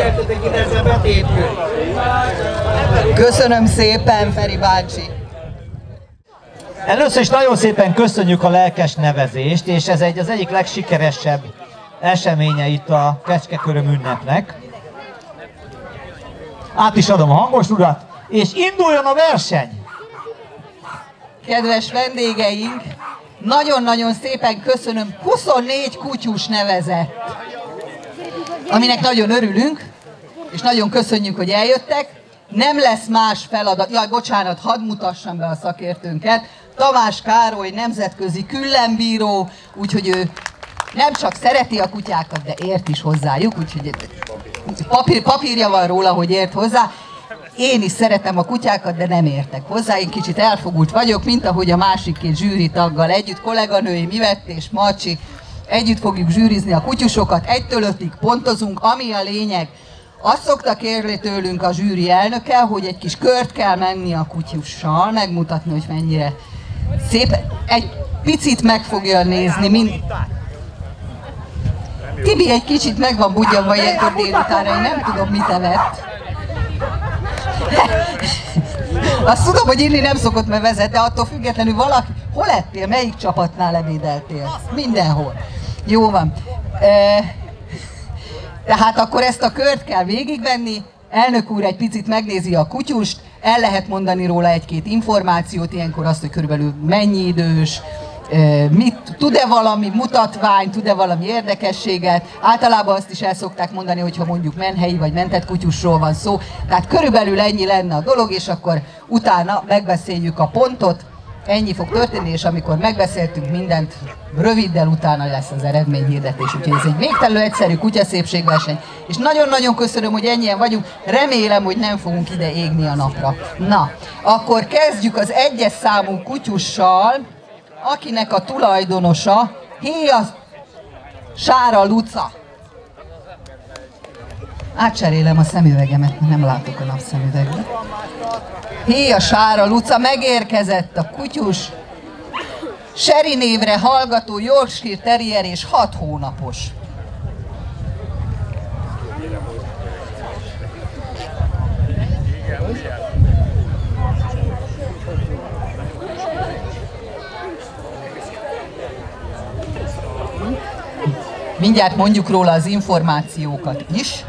Köszönöm szépen, Feri bácsi. Először is nagyon szépen köszönjük a lelkes nevezést, és ez egy az egyik legsikeresebb eseménye itt a Kecskeköröm ünnepnek. Át is adom a hangos urat, és induljon a verseny! Kedves vendégeink, nagyon-nagyon szépen köszönöm, huszonnégy kutyus nevezett, aminek nagyon örülünk, és nagyon köszönjük, hogy eljöttek. Nem lesz más feladat, jaj, bocsánat, hadd mutassam be a szakértőnket. Tamás Károly, nemzetközi küllenbíró, úgyhogy ő nem csak szereti a kutyákat, de ért is hozzájuk, úgyhogy papír, papírja van róla, hogy ért hozzá. Én is szeretem a kutyákat, de nem értek hozzá. Én kicsit elfogult vagyok, mint ahogy a másik két zsűri taggal együtt, kolléganőim Ivett és Marcsi, együtt fogjuk zsűrizni a kutyusokat, egytől ötig pontozunk, ami a lényeg. Azt szokta kérni tőlünk a zsűri elnöke, hogy egy kis kört kell menni a kutyussal, megmutatni, hogy mennyire szép. Egy picit meg fogja nézni, mind... Tibi egy kicsit meg van budjanva ilyenkor délutánra, én nem tudom, mit evett. Azt tudom, hogy inni nem szokott, mert vezet, de attól függetlenül valaki... Hol ettél? Melyik csapatnál ebédeltél? Mindenhol. Jó van. E... Tehát akkor ezt a kört kell végigvenni, elnök úr egy picit megnézi a kutyust, el lehet mondani róla egy-két információt, ilyenkor azt, hogy körülbelül mennyi idős, mit, tud-e valami mutatvány, tud-e valami érdekességet. Általában azt is el szokták mondani, hogyha mondjuk menhelyi vagy mentett kutyusról van szó. Tehát körülbelül ennyi lenne a dolog, és akkor utána megbeszéljük a pontot. Ennyi fog történni, és amikor megbeszéltünk mindent, röviddel utána lesz az eredményhirdetés. Úgyhogy ez egy végtelenül egyszerű kutyaszépségverseny. És nagyon-nagyon köszönöm, hogy ennyien vagyunk. Remélem, hogy nem fogunk ide égni a napra. Na, akkor kezdjük az egyes számú kutyussal, akinek a tulajdonosa Héja Sára Luca. Átcserélem a szemüvegemet, mert nem látok a napszemüvegbe. Héja Sára Luca, megérkezett a kutyus. Seri névre hallgató Yorkshire Terrier és hat hónapos. Mindjárt mondjuk róla az információkat is.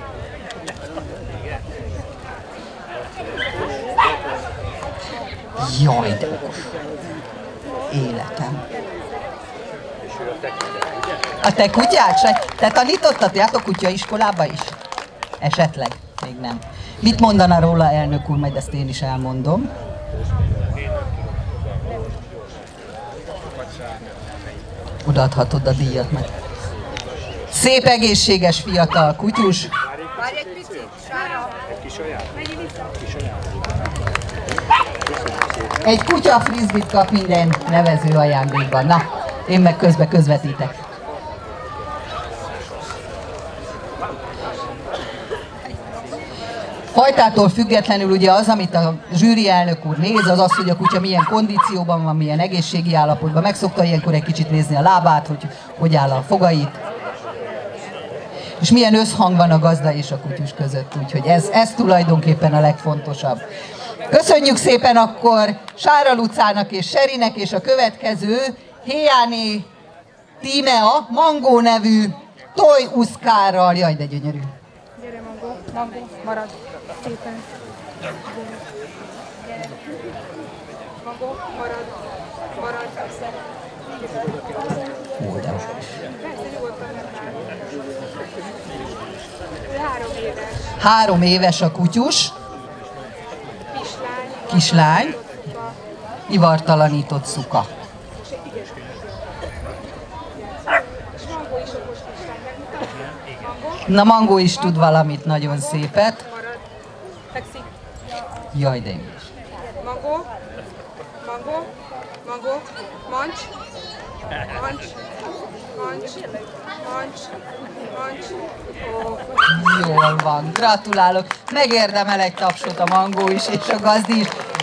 Jaj, de okos. Életem. A te kutyád se? Te tanítottatok kutyaiskolába is? Esetleg? Még nem. Mit mondana róla elnök úr? Majd ezt én is elmondom. Odaadhatod a díjat meg. Szép, egészséges, fiatal kutyus. Várj egy picit, Sára. Egy kis olyan. Menj vissza. Kis olyan. Egy kutya frisbit kap minden nevező ajándékban. Na, én meg közbe közvetítek. Fajtától függetlenül ugye az, amit a zsűri elnök úr néz, az az, hogy a kutya milyen kondícióban van, milyen egészségi állapotban. Meg szokta ilyenkor egy kicsit nézni a lábát, hogy hogy áll a fogait. És milyen összhang van a gazda és a kutyus között. Úgyhogy ez, ez tulajdonképpen a legfontosabb. Köszönjük szépen akkor Sára Lucának és Serinek, és a következő Héjáné Tímea, Mangó nevű tojuszkárral. Jaj, de gyönyörű. Gyere, Mangó, Mangó, marad szépen. Gyere. Gyere. Mangó, marad, marad. Oldal. Három éves. Három éves a kutyus. Kislány, ivartalanított szuka. Na, Mangó is tud valamit nagyon szépet. Jaj, de én is. Mangó, Mangó, Mangó, mancs, mancs, Jól van, gratulálok. Megérdemel egy tapsot a Mangó is, és a gazdi is.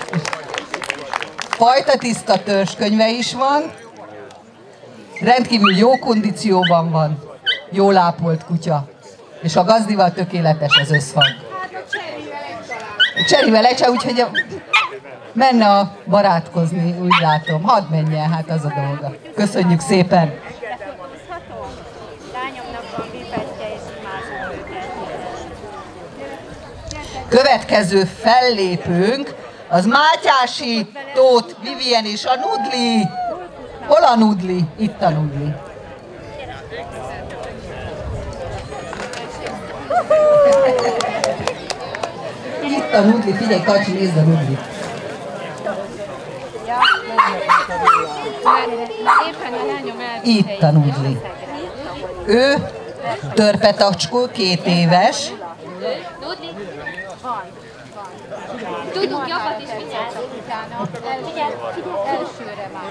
Fajtatiszta törzskönyve is van. Rendkívül jó kondícióban van. Jól ápolt kutya. És a gazdival tökéletes az összhang. Cserivel ecse, úgyhogy a... menne a barátkozni, úgy látom. Hadd menjen, hát az a dolga. Köszönjük szépen! Következő fellépőnk az Mátyási, Tóth, Vivien és a Nudli. Hol a Nudli? Itt a Nudli. Itt a Nudli, figyelj, Kacsi, nézd a Nudlit. Itt a Nudli. Ő törpetacskó, két éves. Tudunk jobbat is figyelni utána. Figyelj, figyelj, elsőre már.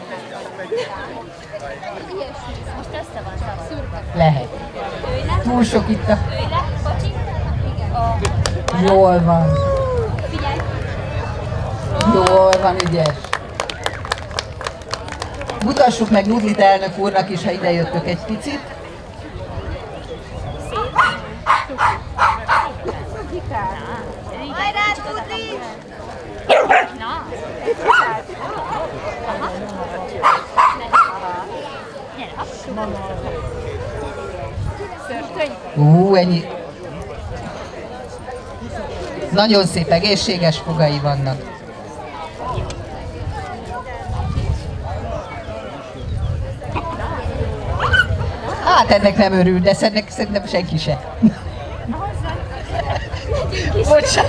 Most össze van szava. Lehet. Túl sok itt a... Jól van. Jól van, ügyes. Mutassuk meg Nudlit elnök úrnak is, ha ide jöttök egy picit. Hajrá, Nudli! Na! Ú, ennyi. Nagyon szép, egészséges fogai vannak. Hát ennek nem örül, de ennek szerintem senki se. Bocsánat.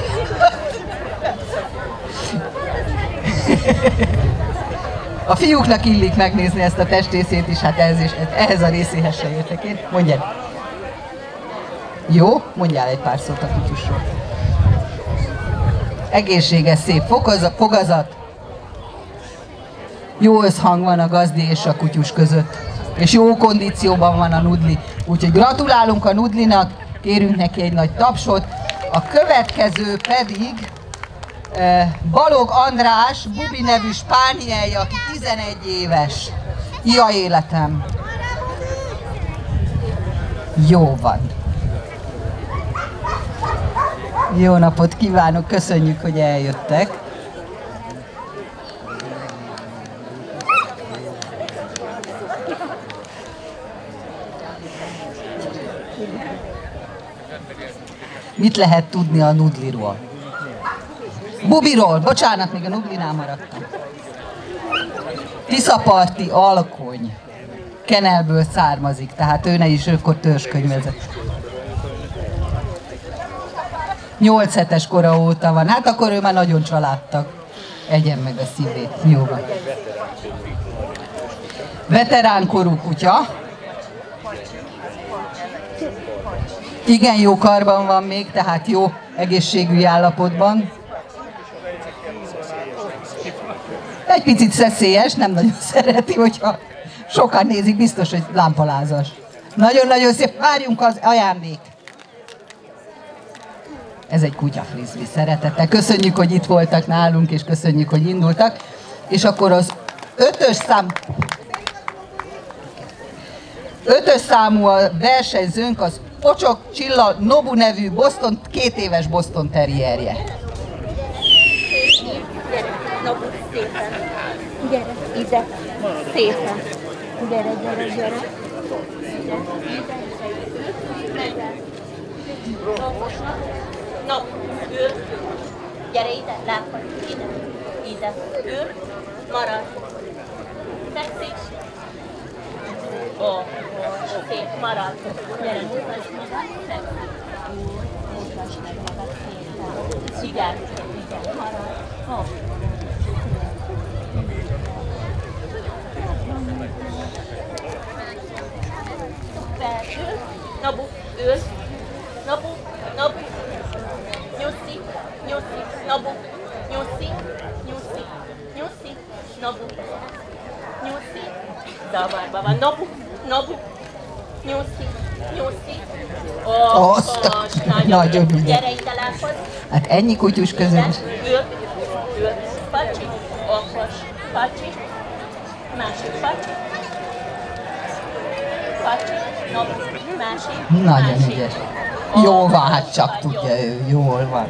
A fiúknak illik megnézni ezt a testrészét is, hát ehhez, is, ehhez a részéhez se értek én. Mondjad. Jó? Mondjál egy pár szót a kutyusról. Egészséges, szép fogazat. Jó összhang van a gazdi és a kutyus között. És jó kondícióban van a Nudli. Úgyhogy gratulálunk a Nudlinak, kérünk neki egy nagy tapsot. A következő pedig eh, Balog András, Bubi nevű spánielje, aki tizenegy éves. Ia életem. Jó van. Jó napot kívánok, köszönjük, hogy eljöttek. Mit lehet tudni a Nudliról? Bubiról, bocsánat, még a Nudlinál maradtam. Tiszaparti alkony. Kenelből származik, tehát ő ne is őkor törzskönyvezett. Nyolc hetes kora óta van, hát akkor ő már nagyon családtag. Egyen meg a szívét, jó van. Veteránkorú kutya. Igen jó karban van még, tehát jó egészségügyi állapotban. Egy picit szeszélyes, nem nagyon szereti, hogyha sokan nézik, biztos, hogy lámpalázas. Nagyon-nagyon szép, várjunk az ajándék. Ez egy kutya frisbee, szeretettel. Köszönjük, hogy itt voltak nálunk, és köszönjük, hogy indultak. És akkor az ötös szám... Ötös számú a versenyzőnk az Pocsok Csilla Nobu nevű Boston, két éves Boston terrierje. Nobu, szépen. Gyere, ide. Szépen. Gyere, gyere, gyere. Nobu, ül. Gyere ide, lámpad. Ide. Ide. Ül. Maradj. Fekszik. Ó, szép, maradj. Gyere, mutasd magad. Fekszik. Mutasd meg magad szépen. Figyelj. Figyelj, maradj. Ó. Ül. Nobu, ül. Nobu, Nobu. Nyuszi, nyuszi, Nobu. Nyuszi, nyuszi, nyuszi, Nobu. Nyuszi. Zavarba van. Nobu, Nobu. Nyuszi, nyuszi. Azt nagyon ügyes. Gyere ide lábhoz. Hát ennyi kutyus közül is. Ül, ül. Pacsi, okos. Pacsi. Másik pacsi. Pacsi, no, másik. Nagyon másik. ügyes. Jó van, hát csak tudja ő, jól van.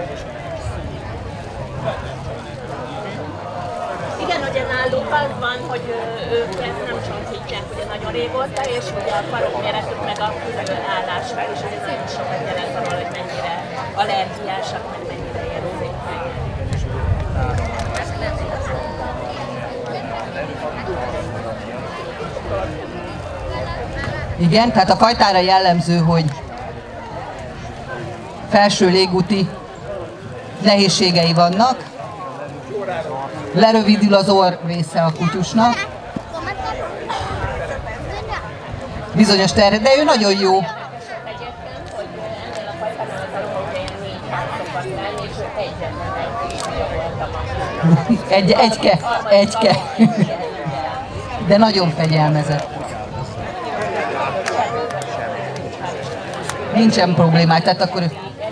Igen, ugye náluk az van, hogy ö, ők ezt nem csontítják ugye nagyon régóta, és ugye a farokméretük meg a fülőállásra is ugye nagyon sokat jelent arról, hogy mennyire allergiásak, meg mennyire érzékenyek. Igen, tehát a fajtára jellemző, hogy felső légúti nehézségei vannak, lerövidül az orr része a kutyusnak, bizonyos terre, de ő nagyon jó. Egy, egyke, egyke. De nagyon fegyelmezett. Nincsen problémája, tehát akkor...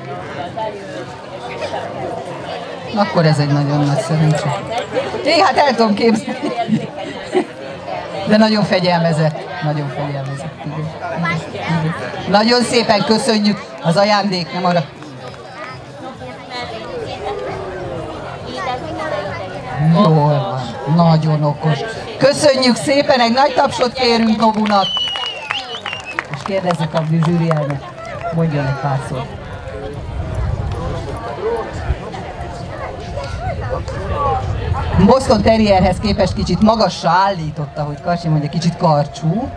Akkor ez egy nagyon nagy szerencsé. Én hát el tudom képzelni. De nagyon fegyelmezett. Nagyon fegyelmezett. Igen. Igen. Nagyon szépen köszönjük az ajándék, nem arra. Jól van. Nagyon okos. Köszönjük szépen, egy nagy tapsot kérünk Nobunak. És kérdezzek a zsűri elnök. Mondjon egy pár szót. Boston Terrierhez képest kicsit magasra állította, hogy Karcsi mondja, kicsit karcsú.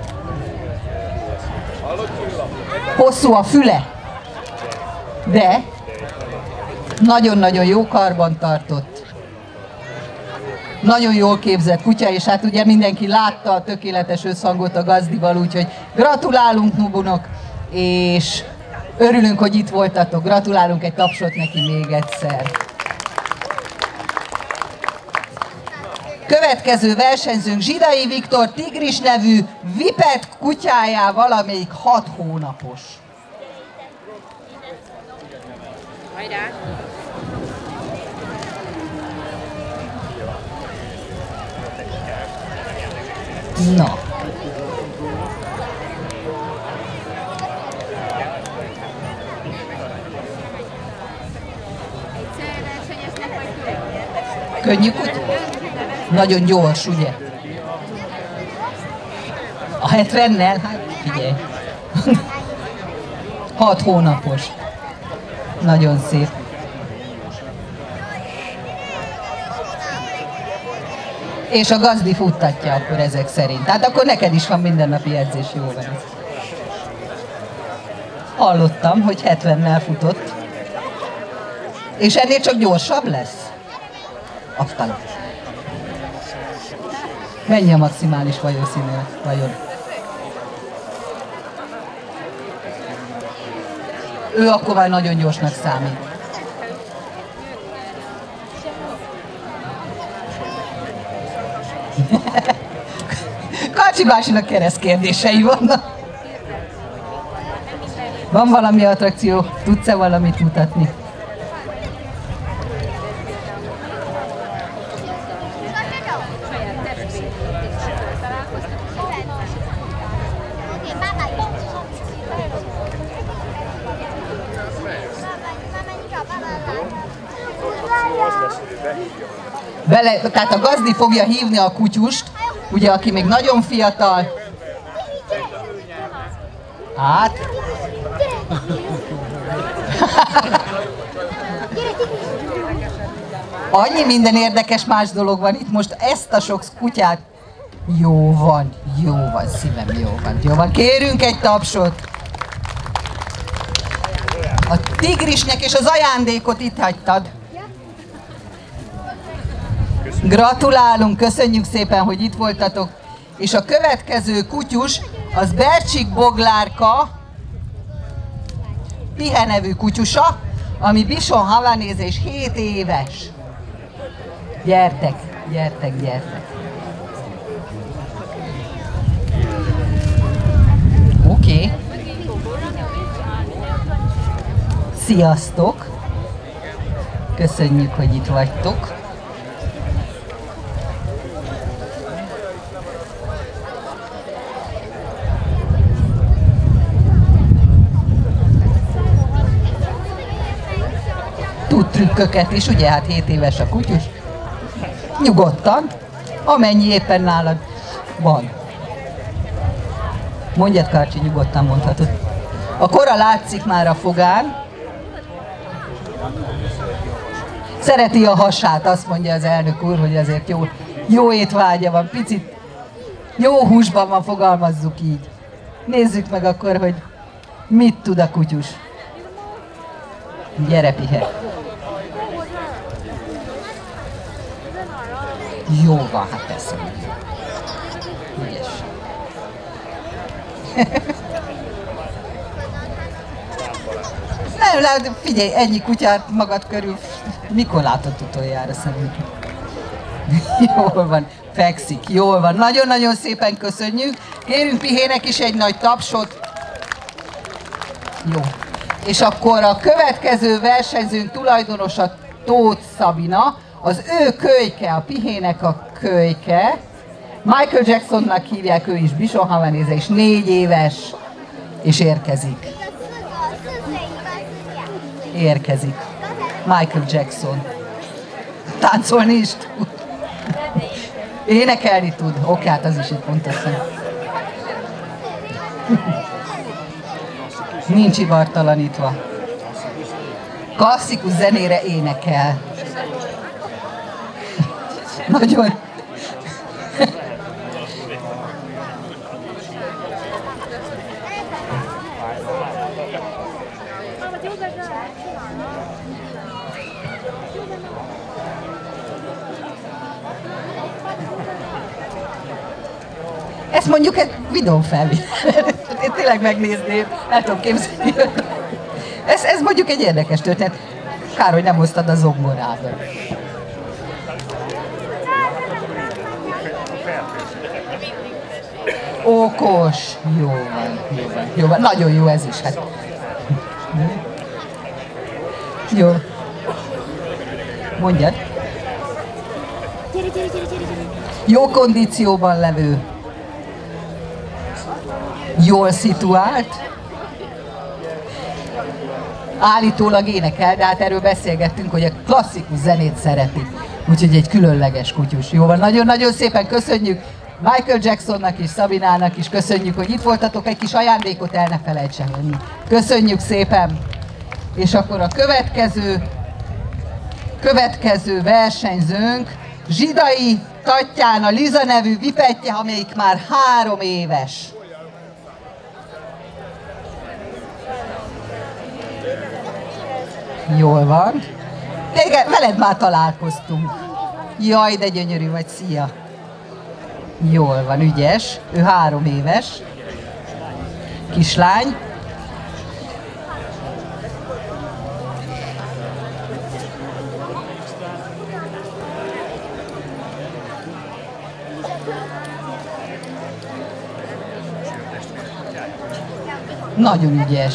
Hosszú a füle, de nagyon-nagyon jó karban tartott. Nagyon jól képzett kutya, és hát ugye mindenki látta a tökéletes összhangot a gazdival, úgyhogy gratulálunk Nobunak, és örülünk, hogy itt voltatok. Gratulálunk, egy tapsot neki még egyszer. Következő versenyzőnk Zsidai Viktor tigris nevű vipet kutyájával, amelyik hat hónapos. Na. Könnyű kutya? Nagyon gyors, ugye? A hetvennel? Hát figyelj. Hat hónapos. Nagyon szép. És a gazdi futtatja akkor ezek szerint. Tehát akkor neked is van mindennapi edzés, jó van ez. Hallottam, hogy hetvennel futott. És ennél csak gyorsabb lesz? Aztán. Mennyi a maximális vajószínű vajon? Ő akkor már nagyon gyorsnak számít. Karcsi bácsinak keresztkérdései vannak. Van valami attrakció? Tudsz-e valamit mutatni? Bele, tehát a gazdi fogja hívni a kutyust, ugye, aki még nagyon fiatal. Hát. Annyi minden érdekes más dolog van itt most, ezt a sok kutyát. Jó van, jó van, szívem, jó van, jó van. Kérünk egy tapsot. A tigrisnek és az ajándékot itt hagytad. Gratulálunk, köszönjük szépen, hogy itt voltatok. És a következő kutyus, az Bercsik Boglárka, Pihe nevű kutyusa, ami Bison Havanéze és hét éves. Gyertek, gyertek, gyertek. Oké. Okay. Sziasztok! Köszönjük, hogy itt vagytok. Tud trükköket is, ugye? Hát hét éves a kutyus. Nyugodtan, amennyi éppen nálad van. Mondjad, Karcsi, nyugodtan mondhatod. A kora látszik már a fogán. Szereti a hasát, azt mondja az elnök úr, hogy azért jó, jó étvágya van, picit jó húsban van, fogalmazzuk így. Nézzük meg akkor, hogy mit tud a kutyus. Gyere, Pihe. Jó van, hát teszem. Ügyes. Nem, nem, figyelj, ennyi kutyát magad körül, mikor látott utoljára szerintem? Jól van, fekszik, jól van. Nagyon-nagyon szépen köszönjük. Kérünk Pihének is egy nagy tapsot. Jó. És akkor a következő versenyzőnk tulajdonosa Tóth Szabina, az ő kölyke, a Pihének a kölyke. Michael Jacksonnak hívják, ő is Bisonhavenéze, és négy éves, és érkezik. Érkezik. Michael Jackson. Táncolni is tud. Énekelni tud. Oké, hát az is egy fontos szem. Nincs ivartalanítva. Klasszikus zenére énekel. Nagyon. Ezt mondjuk egy videón felvétel. Én tényleg megnézném, el tudom képzelni. Ez, ez mondjuk egy érdekes történet. Kár, hogy nem hoztad a zongorádat. Okos. Jó van, jó van, jó van. Nagyon jó ez is. Hát. Jó. Mondjad. Jó kondícióban levő. Jól szituált. Állítólag énekel, de hát erről beszélgettünk, hogy a klasszikus zenét szereti. Úgyhogy egy különleges kutyus. Jó van, nagyon-nagyon szépen köszönjük Michael Jacksonnak is, Szabinának is, köszönjük, hogy itt voltatok, egy kis ajándékot el ne felejtsen venni. Köszönjük szépen! És akkor a következő, következő versenyzőnk Zsidai Tatjana Liza nevű vipetje, amelyik már három éves. Jól van. Téged, veled már találkoztunk. Jaj, de gyönyörű vagy, szia. Jól van, ügyes. Ő három éves. Kislány. Nagyon ügyes.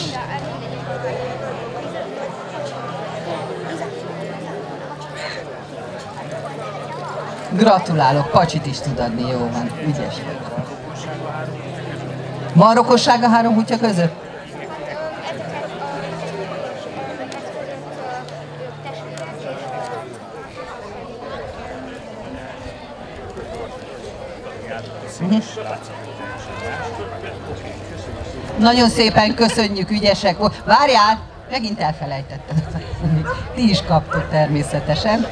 Gratulálok, pacsit is tud adni, jó van, ügyes. Van rokosság a három kutya között? Nagyon szépen köszönjük, ügyesek volt. Várjál, megint elfelejtetted. Ti is kaptok természetesen.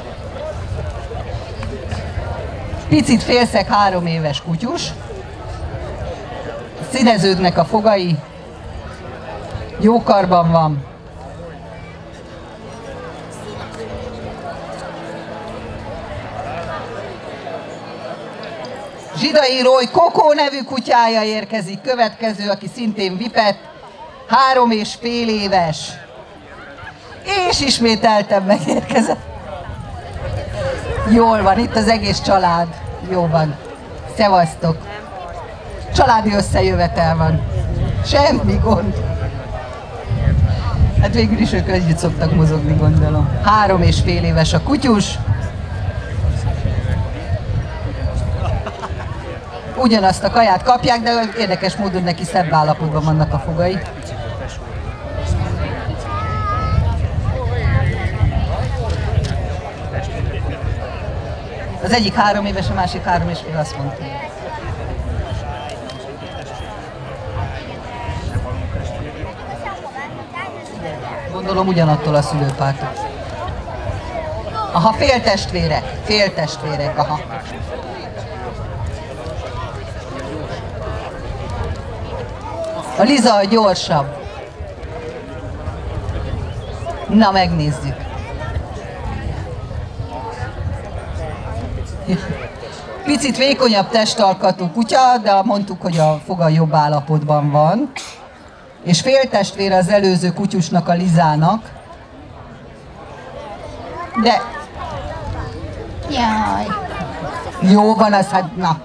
Picit félszeg három éves kutyus. Színeződnek a fogai. Jó karban van. Zsidai Roy Kokó nevű kutyája érkezik, következő, aki szintén vipett, három és fél éves. És ismételtem megérkezett. Jól van, itt az egész család. Jó van. Szevasztok. Családi összejövetel van. Semmi gond. Hát végül is ők együtt szoktak mozogni, gondolom. Három és fél éves a kutyus. Ugyanazt a kaját kapják, de érdekes módon neki szebb állapotban vannak a fogai. Az egyik három éves, a másik három és fél, azt mondta. Gondolom ugyanattól a szülőpártól. Aha, féltestvérek, féltestvérek, aha. A Liza a gyorsabb. Na, megnézzük. Picit vékonyabb testalkatú kutya, de mondtuk, hogy a foga jobb állapotban van. És féltestvére az előző kutyusnak, a Lizának. De... Jaj. Jó van az, hát na.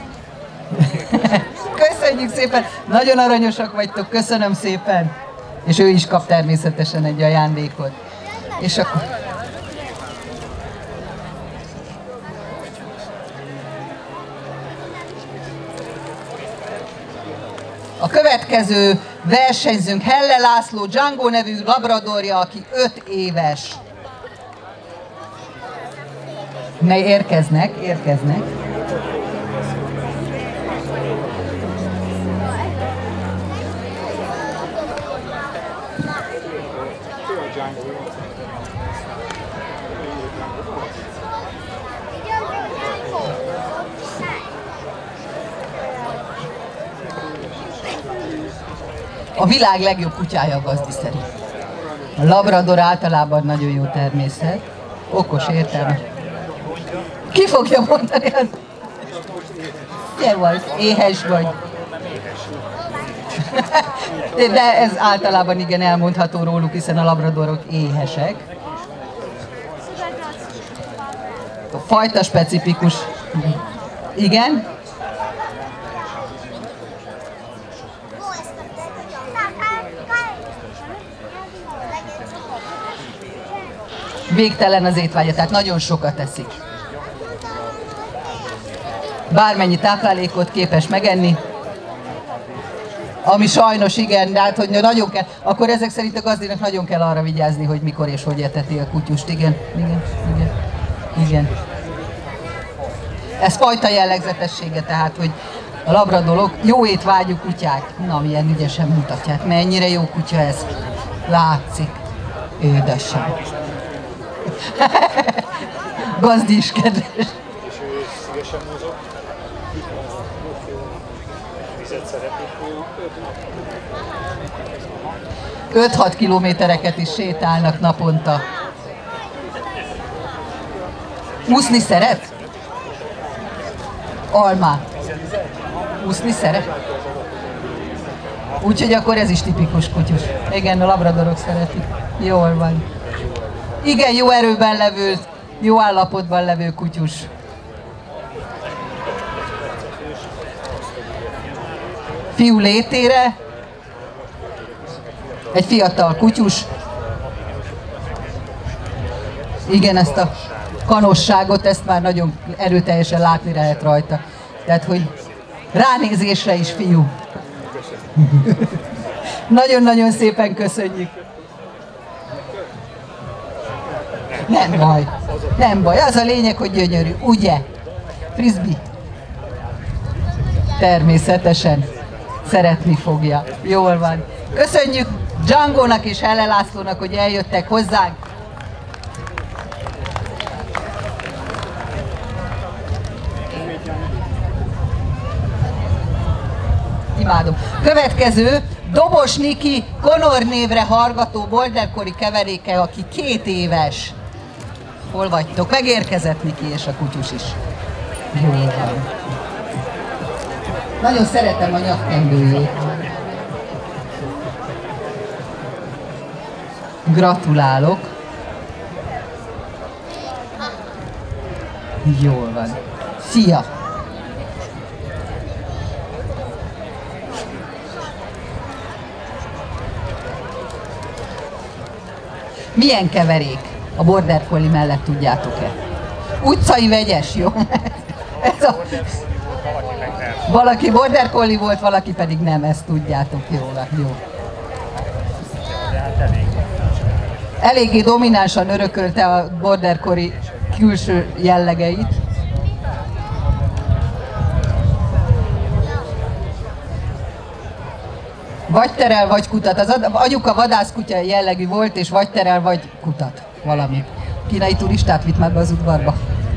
Köszönjük szépen, nagyon aranyosak vagytok, köszönöm szépen. És ő is kap természetesen egy ajándékot. És akkor... A következő versenyzőnk Helle László, Django nevű labradorja, aki öt éves. Ne érkeznek, érkeznek. A világ legjobb kutyája a gazdi szerint. A labrador általában nagyon jó természet, okos, értelmes. Ki fogja mondani? Te vagy, éhes vagy. De ez általában igen elmondható róluk, hiszen a labradorok éhesek. A fajta specifikus. Igen? Végtelen az étvágya, tehát nagyon sokat eszik. Bármennyi táplálékot képes megenni, ami sajnos igen, de hát hogy nagyon kell, akkor ezek szerint a gazdinak nagyon kell arra vigyázni, hogy mikor és hogy eteti a kutyust. Igen, igen, igen, igen. Ez fajta jellegzetessége, tehát, hogy a labradorok jó étvágyú kutyák. Na, milyen ügyesen mutatják, mennyire jó kutya ez. Látszik. Édesen. Gazdi is kedves. És ő szívesen mozog. Vizet szeretik. öt-hat kilométereket is sétálnak naponta. Úszni szeret? Almát. Úszni szeret? Úgyhogy akkor ez is tipikus kutyus. Igen, a labradorok szeretik. Jól van. Igen, jó erőben levő, jó állapotban levő kutyus. Fiú létére. Egy fiatal kutyus. Igen, ezt a kanosságot, ezt már nagyon erőteljesen látni lehet rajta. Tehát, hogy ránézésre is fiú. Nagyon-nagyon szépen köszönjük. Nem baj, nem baj. Az a lényeg, hogy gyönyörű, ugye? Frisbee. Természetesen szeretni fogja. Jól van. Köszönjük Django-nak és Helle Lászlónak, hogy eljöttek hozzánk. Imádom. Következő, Dobos Niki, Conor névre hallgató border collie keveréke, aki két éves. Hol vagytok? Megérkezett Niki és a kutyus is. Jól van. Nagyon szeretem a nyakkendőjét. Gratulálok. Jól van. Szia! Milyen keverék a Border Collie mellett, tudjátok-e? Utcai vegyes, jó? Ez a... Valaki Border Collie volt, valaki pedig nem, ezt tudjátok jól. Jó. Eléggé dominánsan örökölte a Border Collie külső jellegeit. Vagy terel, vagy kutat. Az anyuka vadászkutya jellegű volt, és vagy terel, vagy kutat. Valamit. Kínai turistát vitt már be az udvarba.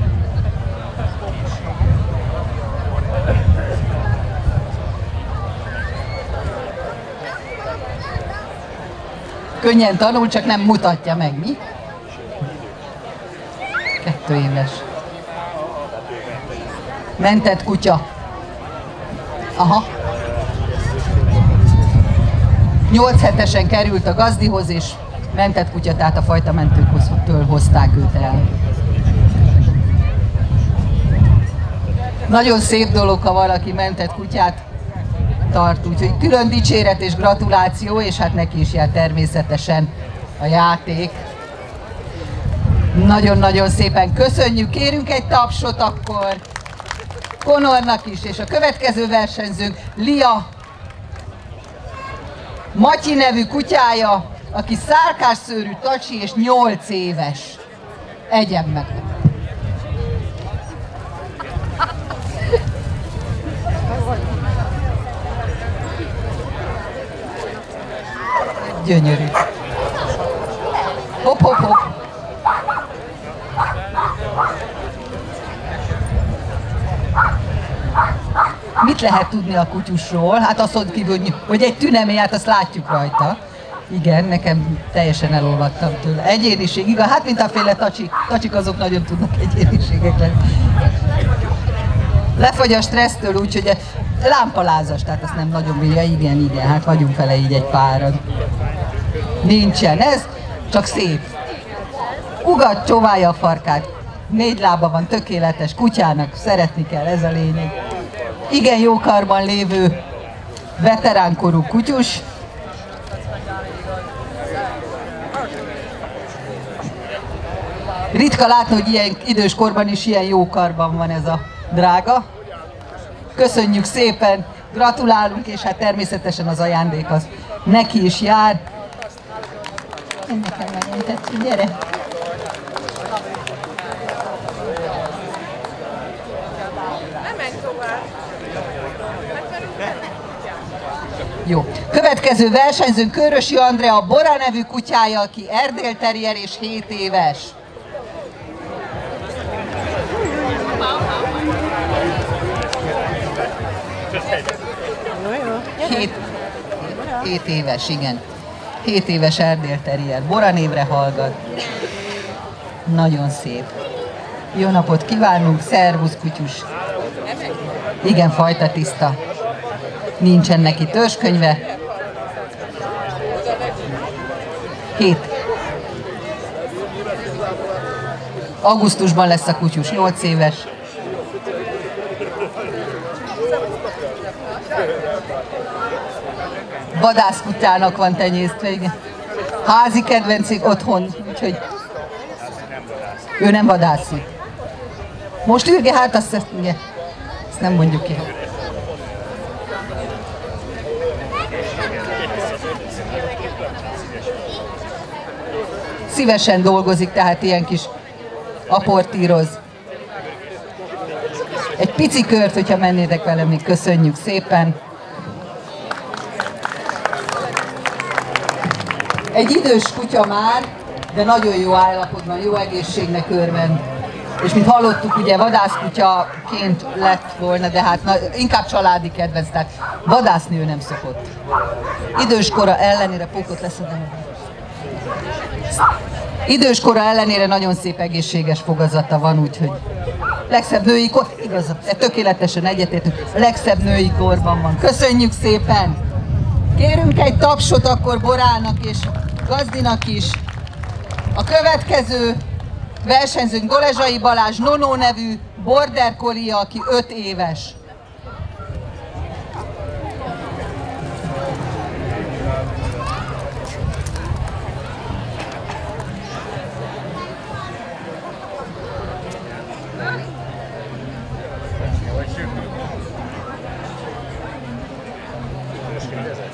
Könnyen tanul, csak nem mutatja meg, mi? Kettő éves. Mentett kutya. Aha. Nyolc hetesen került a gazdihoz, és mentett kutya, tehát a fajtamentőktől hozták őt el. Nagyon szép dolog, ha valaki mentett kutyát tart, úgyhogy külön dicséret és gratuláció, és hát neki is jár természetesen a játék. Nagyon-nagyon szépen köszönjük, kérünk egy tapsot akkor Konornak is, és a következő versenyzőnk Lia Matyi nevű kutyája, aki szárkásszőrű tacsi és nyolc éves. Egyebb meg. Gyönyörű. Hopp, hopp, hopp. Mit lehet tudni a kutyusról? Hát azt kívül, hogy egy tünemély, hát azt látjuk rajta. Igen, nekem teljesen elolvadtam tőle. Egyéniség, igaz? Hát mint a féle tacsik. Tacsik azok nagyon tudnak egyéniségek lenni. Lefogy a stressztől, úgyhogy lámpalázas, tehát azt nem nagyon bírja. Igen, igen, hát vagyunk vele így egy páran. Nincsen ez, csak szép. Ugat, csóválja a farkát. Négy lába van, tökéletes, kutyának szeretni kell, ez a lényeg. Igen jó karban lévő veteránkorú kutyus. Ritka látni, hogy ilyen idős korban is ilyen jó karban van ez a drága. Köszönjük szépen, gratulálunk, és hát természetesen az ajándék az neki is jár. Nekem nagyon tetszik, gyere! Jó. Következő versenyzőnk Körösi Andrea, Bora nevű kutyája, aki Erdél terrier és hét éves. Hét, hét éves, igen. hét éves Erdél terrier. Bora névre hallgat. Nagyon szép. Jó napot kívánunk, szervusz kutyus. Igen, fajta tiszta. Nincsen neki törzskönyve. Hét. Augusztusban lesz a kutyus, nyolc éves. Vadászkutyának van tenyésztve, igen. Házi kedvencég otthon, úgyhogy ő nem vadászik. Most ürge, hát azt, ezt, igen, ezt nem mondjuk ki. Szívesen dolgozik, tehát ilyen kis aportíroz. Egy pici kört, hogyha mennétek velem, még köszönjük szépen. Egy idős kutya már, de nagyon jó állapotban, jó egészségnek örvend. És mint hallottuk, ugye vadászkutyaként lett volna, de hát na, inkább családi kedvenc, tehát vadászni ő nem szokott. Időskora ellenére pókot leszedem. Időskora ellenére nagyon szép egészséges fogazata van, úgyhogy legszebb női kor, igaz, tökéletesen egyetértünk, legszebb női korban van. Köszönjük szépen! Kérünk egy tapsot akkor Borának és Gazdinak is. A következő versenyzőnk Golezsai Balázs, Nonó nevű Border Collie, aki öt éves.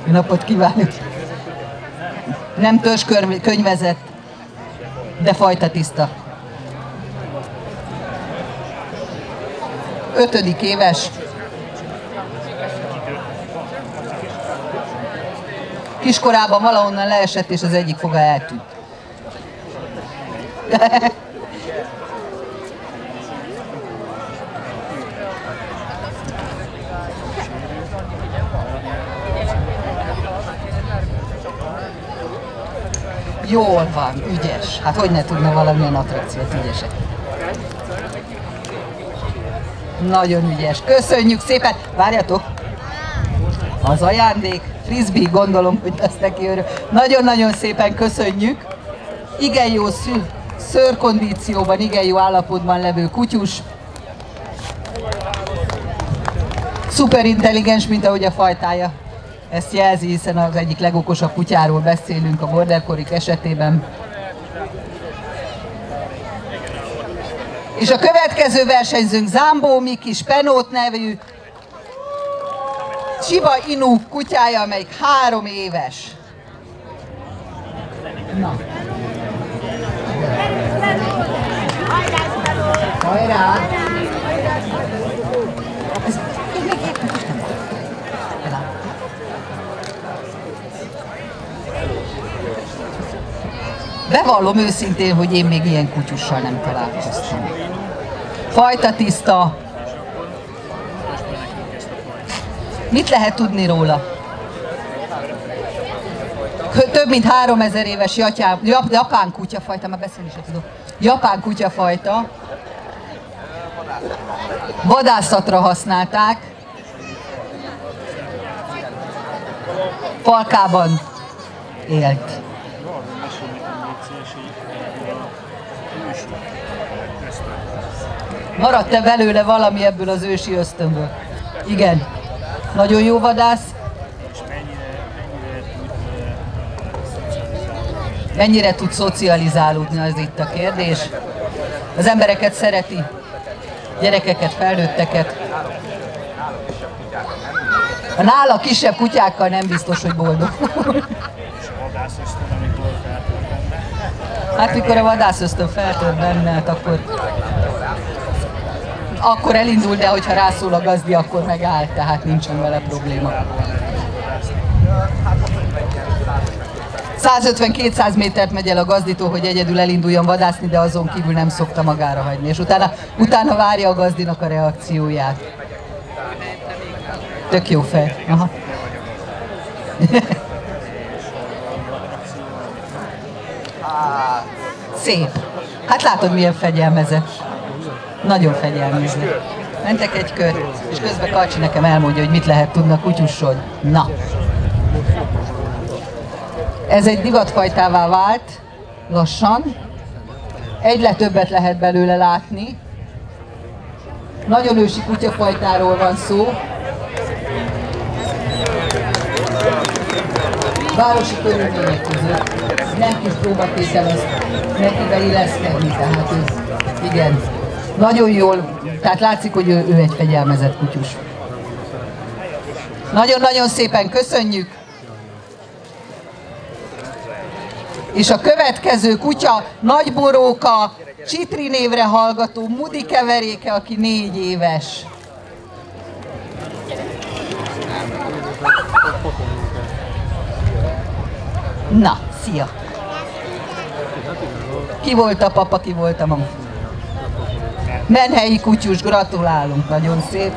Jó napot kívánok! Nem törzskönyvezett, de fajta tiszta. Ötödik éves. Kiskorában valahonnan leesett, és az egyik foga eltűnt. Jól van, ügyes. Hát hogy ne tudna valamilyen attrakciót, ügyesek. Nagyon ügyes. Köszönjük szépen. Várjatok! Az ajándék, frisbee, gondolom, hogy ezt neki örül. Nagyon-nagyon szépen köszönjük. Igen jó szül, szőrkondícióban, igen jó állapotban levő kutyus. Szuper intelligens, mint ahogy a fajtája ezt jelzi, hiszen az egyik legokosabb kutyáról beszélünk a border collie esetében. És a következő versenyzőnk Zambó Miki Spenót nevű Shiba Inu kutyája, amelyik három éves. Na. Hajrá! Bevallom őszintén, hogy én még ilyen kutyussal nem találkoztam. Fajta tiszta. Mit lehet tudni róla? Több mint háromezer éves jatyám, japán kutyafajta, már beszélni sem tudok. Japán kutyafajta. Vadászatra használták. Falkában élt. Maradt-e belőle valami ebből az ősi ösztönből? Igen. Nagyon jó vadász. Mennyire tud szocializálódni, az itt a kérdés. Az embereket szereti, gyerekeket, felnőtteket. A nála kisebb kutyákkal nem biztos, hogy boldog. Hát mikor a vadászösztön feltölt benne, hát akkor, akkor elindul, de hogyha rászól a gazdi, akkor megáll, tehát nincsen vele probléma. százötven-kétszáz métert megy el a gazditól, hogy egyedül elinduljon vadászni, de azon kívül nem szokta magára hagyni. És utána, utána várja a gazdinak a reakcióját. Tök jó fej. Aha. Szép. Hát látod, milyen fegyelmezett. Nagyon fegyelmezett. Mentek egy kör, és közben Kalcsi nekem elmondja, hogy mit lehet tudni a kutyusról. Na. Ez egy divatfajtává vált, lassan. Egyre többet lehet belőle látni. Nagyon ősi kutyafajtáról van szó. Városi körülmények között. Nem kis próbatétel ezt neki beilleszkedni, tehát ez, igen. Nagyon jól, tehát látszik, hogy ő, ő egy fegyelmezett kutyus. Nagyon-nagyon szépen köszönjük! És a következő kutya Nagy Boróka, Csitri névre hallgató Mudi keveréke, aki négy éves. Na, szia! Ki volt a papa, ki volt a mama? Menhelyi kutyus, gratulálunk, nagyon szép.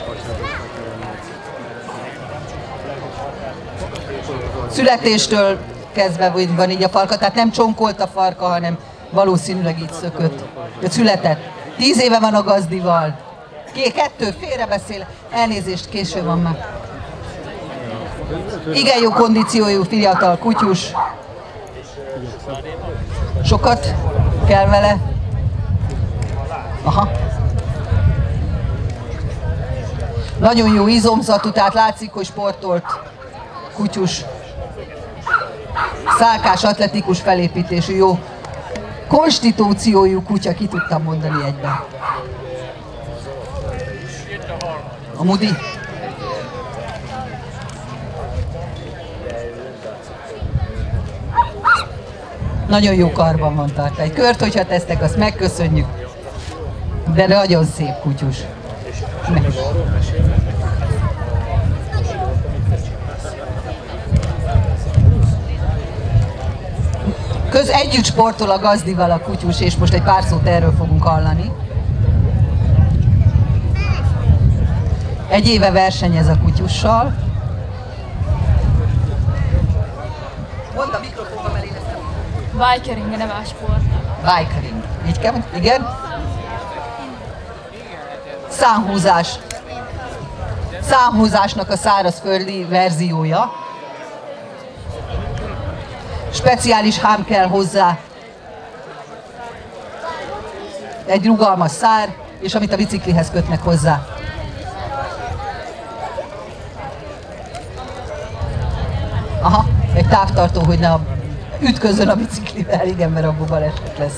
Születéstől kezdve van így a farka, tehát nem csonkolt a farka, hanem valószínűleg így szökött. Ő született. Tíz éve van a gazdival. Kettő, félrebeszél, elnézést, késő van már. Igen jó kondíciójú fiatal kutyus. Sokat kell vele. Aha. Nagyon jó izomzatú, tehát látszik, hogy sportolt kutyus. Szálkás, atletikus felépítésű, jó konstitúciójú kutya, ki tudtam mondani egyben. A Mudi. Nagyon jó karban van tartva. Egy kört, hogyha tesztek, azt megköszönjük. De nagyon szép kutyus. Köz együtt sportol a gazdival a kutyus, és most egy pár szót erről fogunk hallani. Egy éve versenyez a kutyussal. Mondd a mikrofonba mellé, Bikering a neve a sportnak. Bikering. Így kell? Igen? Számhúzás. Számhúzásnak a szárazföldi verziója. Speciális hám kell hozzá. Egy rugalmas szár, és amit a biciklihez kötnek hozzá. Aha, egy távtartó, hogy ne ütközön a biciklivel, igen, mert abból baleset lesz.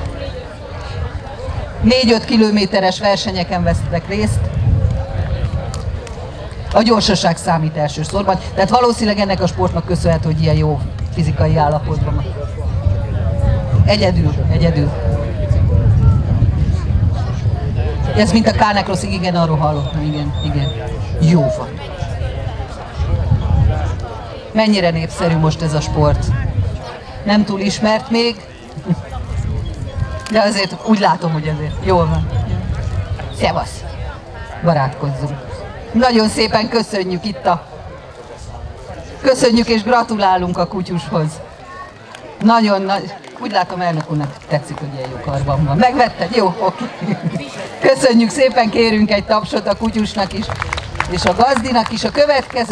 négy-öt kilométeres versenyeken vesztek részt. A gyorsaság számít elsősorban, tehát valószínűleg ennek a sportnak köszönhető, hogy ilyen jó fizikai állapotban van. Egyedül, egyedül. Ez mint a Carnacrossig, igen, arról hallottam, igen, igen. Jó van. Mennyire népszerű most ez a sport? Nem túl ismert még, de azért úgy látom, hogy azért jól van. Szevasz! Barátkozzunk! Nagyon szépen köszönjük itt a... Köszönjük és gratulálunk a kutyushoz. Nagyon nagy... Úgy látom, elnök úrnak tetszik, hogy ilyen jó karban van. Megvetted? Jó, oké. Köszönjük szépen, kérünk egy tapsot a kutyusnak is, és a gazdinak is. A következő...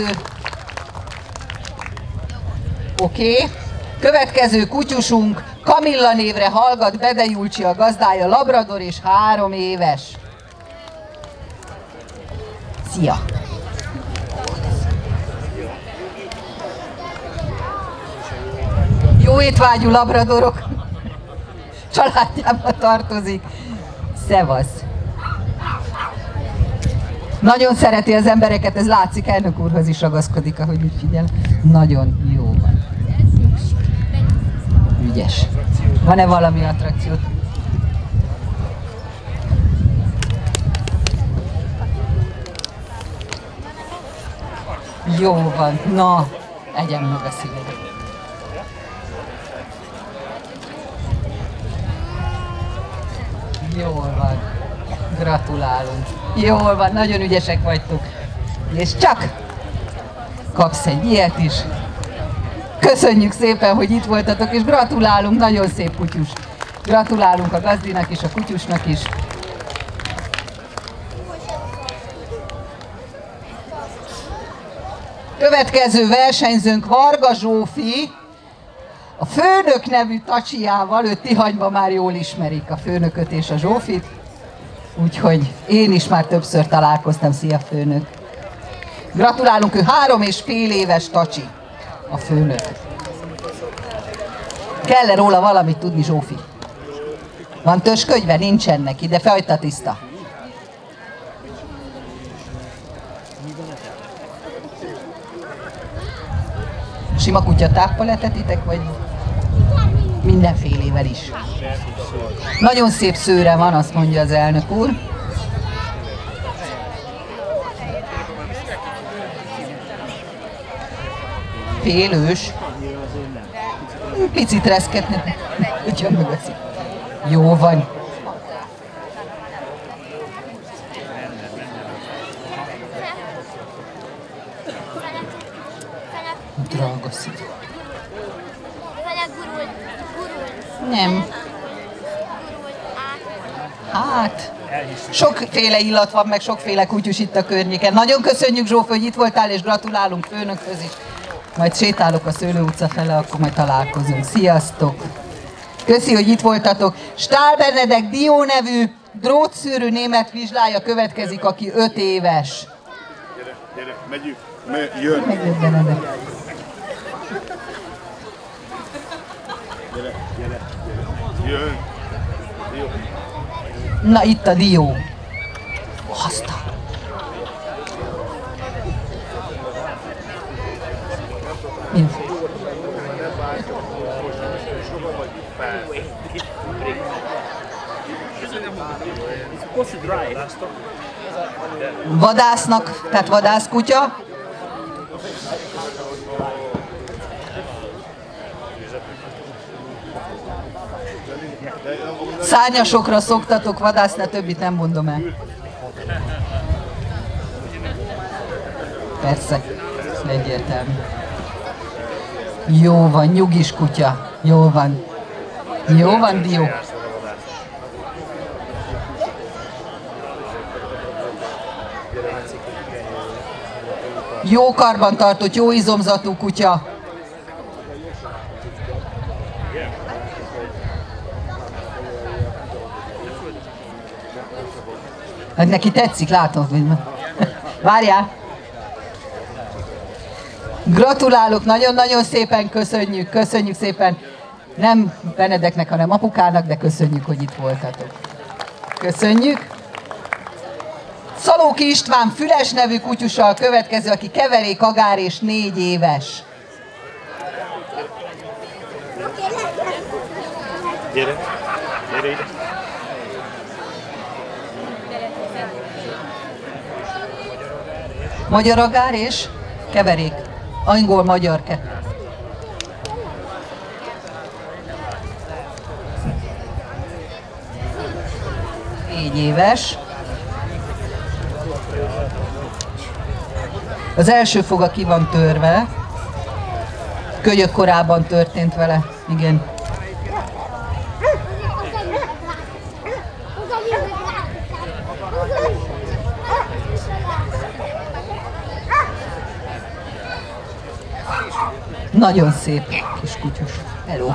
Oké. Okay. Következő kutyusunk Kamilla névre hallgat, Bede Julcsi a gazdája, labrador és három éves. Szia! Jó étvágyú labradorok családjába tartozik. Szevasz! Nagyon szereti az embereket, ez látszik, elnök úrhoz is ragaszkodik, ahogy így figyel. Nagyon jó van. Ügyes. Van-e valami attrakciót? Jó van. Na, egyen meg a szíved. Jól van. Gratulálunk. Jól van, nagyon ügyesek vagytok. És csak kapsz egy ilyet is. Köszönjük szépen, hogy itt voltatok, és gratulálunk, nagyon szép kutyus. Gratulálunk a gazdinak és a kutyusnak is. Következő versenyzőnk Varga Zsófi, a Főnök nevű tacsiával, őt Tihanyban már jól ismerik, a Főnököt és a Zsófit. Úgyhogy én is már többször találkoztam, szia Főnök. Gratulálunk, ő három és fél éves tacsi, a Főnök. Kell-e róla valamit tudni, Zsófi? Van törzskönyve? Nincsen neki, de fajta tiszta. Sima kutyatáppal etetitek, vagy mindenfélével is? Nagyon szép szőre van, azt mondja az elnök úr. Félős. Picit reszketne. Jó van. Drága szív. Nem. Hát, sokféle illat van, meg sokféle kutyus itt a környéken. Nagyon köszönjük, Zsófi, hogy itt voltál, és gratulálunk Főnökhöz is. Majd sétálok a Szőlő utca fele, akkor majd találkozunk. Sziasztok! Köszi, hogy itt voltatok. Stál Benedek Dió nevű drótszűrő német vizslája következik, aki öt éves. Gyere, gyere, megyünk. Me, jön. Megjött Benedek. Gyere, gyere, gyere. Jön. Dió. Na, itt a Dió. Aztán. Mi? Vadásznak, tehát vadászkutya. Szárnyasokra szoktatok vadászni, a többit nem mondom el. Persze, egyértelmű. Jó van, nyugis kutya. Jó van. Jó van, dió. Jó karban tartott, jó izomzatú kutya. Hát neki tetszik, látod, hogy várjál! Gratulálok, nagyon-nagyon szépen köszönjük, köszönjük szépen. Nem Benedeknek, hanem apukának, de köszönjük, hogy itt voltatok. Köszönjük. Szalóki István Füles nevű kutyussal következő, aki keverék, agár és négy éves. Gyere, gyere ide. Magyar agár és keverék. Angol magyar ke. Négy éves. Az első foga ki van törve. Kölyök korában történt vele, igen. Nagyon szép kis kutyus. Hello.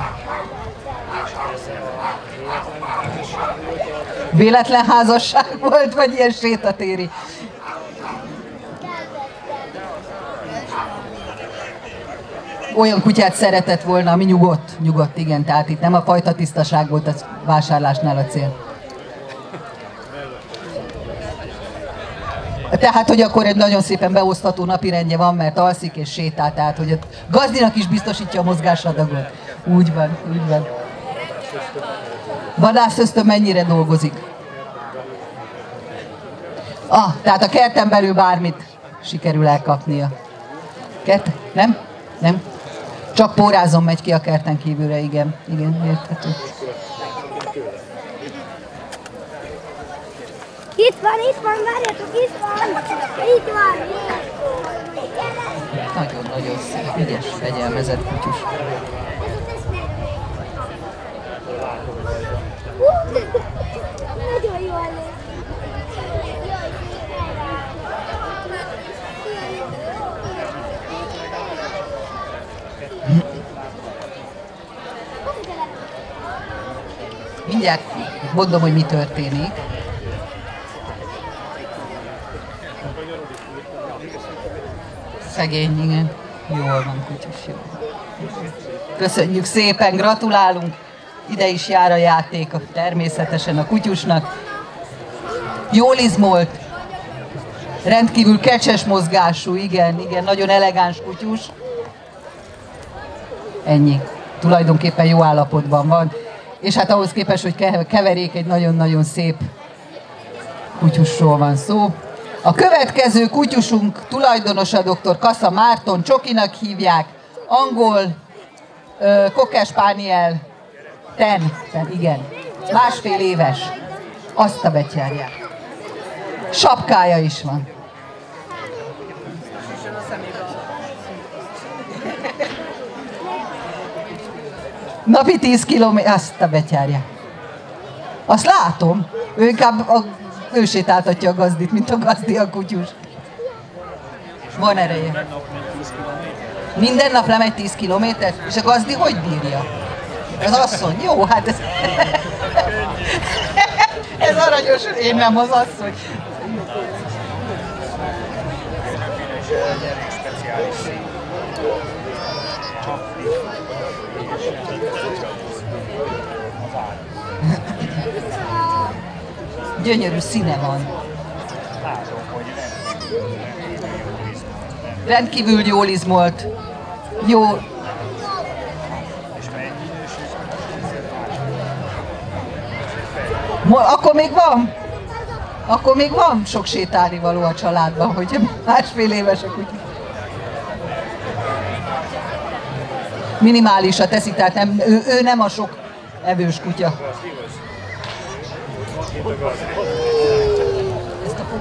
Véletlen házasság volt, vagy ilyen sétatéri? Olyan kutyát szeretett volna, ami nyugodt, nyugodt, igen, tehát itt nem a fajta tisztaság volt a vásárlásnál a cél. Tehát, hogy akkor egy nagyon szépen beosztható napirendje van, mert alszik és sétál, tehát, hogy a gazdinak is biztosítja a mozgásadagot. Úgy van, úgy van. Vadászösztön mennyire dolgozik? Ah, tehát a kerten belül bármit sikerül elkapnia. Kert? Nem? Nem? Csak pórázom megy ki a kerten kívülre, igen. Igen, érthető. Itt van, itt van, várjatok, itt van! Itt van! Nagyon-nagyon szép, ügyes, fegyelmezett kutyus. Nagyon jól néz. Mindjárt mondom, hogy mi történik. Szegény, igen. Jól van, kutyus, jó. Köszönjük szépen, gratulálunk. Ide is jár a játék, természetesen a kutyusnak. Jól izmolt, rendkívül kecses mozgású, igen, igen, nagyon elegáns kutyus. Ennyi. Tulajdonképpen jó állapotban van. És hát ahhoz képest, hogy keverék, egy nagyon-nagyon szép kutyusról van szó. A következő kutyusunk tulajdonosa dr. Kassa Márton, Csokinak hívják, angol, uh, Cocker Spaniel, ten, ten, igen, másfél éves, azt a betyárják. Sapkája is van. Napi tíz kilométer, azt a betyárják. Azt látom, ő inkább a ő sétáltatja a gazdit, mint a gazdi a kutyus. Van ereje. Minden nap lemegy tíz kilométert, és a gazdi hogy bírja? Az asszony. Jó, hát ez... ez aranyos, én nem az asszony. Gyönyörű színe van. Rendkívül jól izmolt. Jó. Akkor még van? Akkor még van sok sétálni való a családban, hogyha másfél éves a kutya. Minimálisra teszi, tehát nem, ő, ő nem a sok evős kutya. Ezt a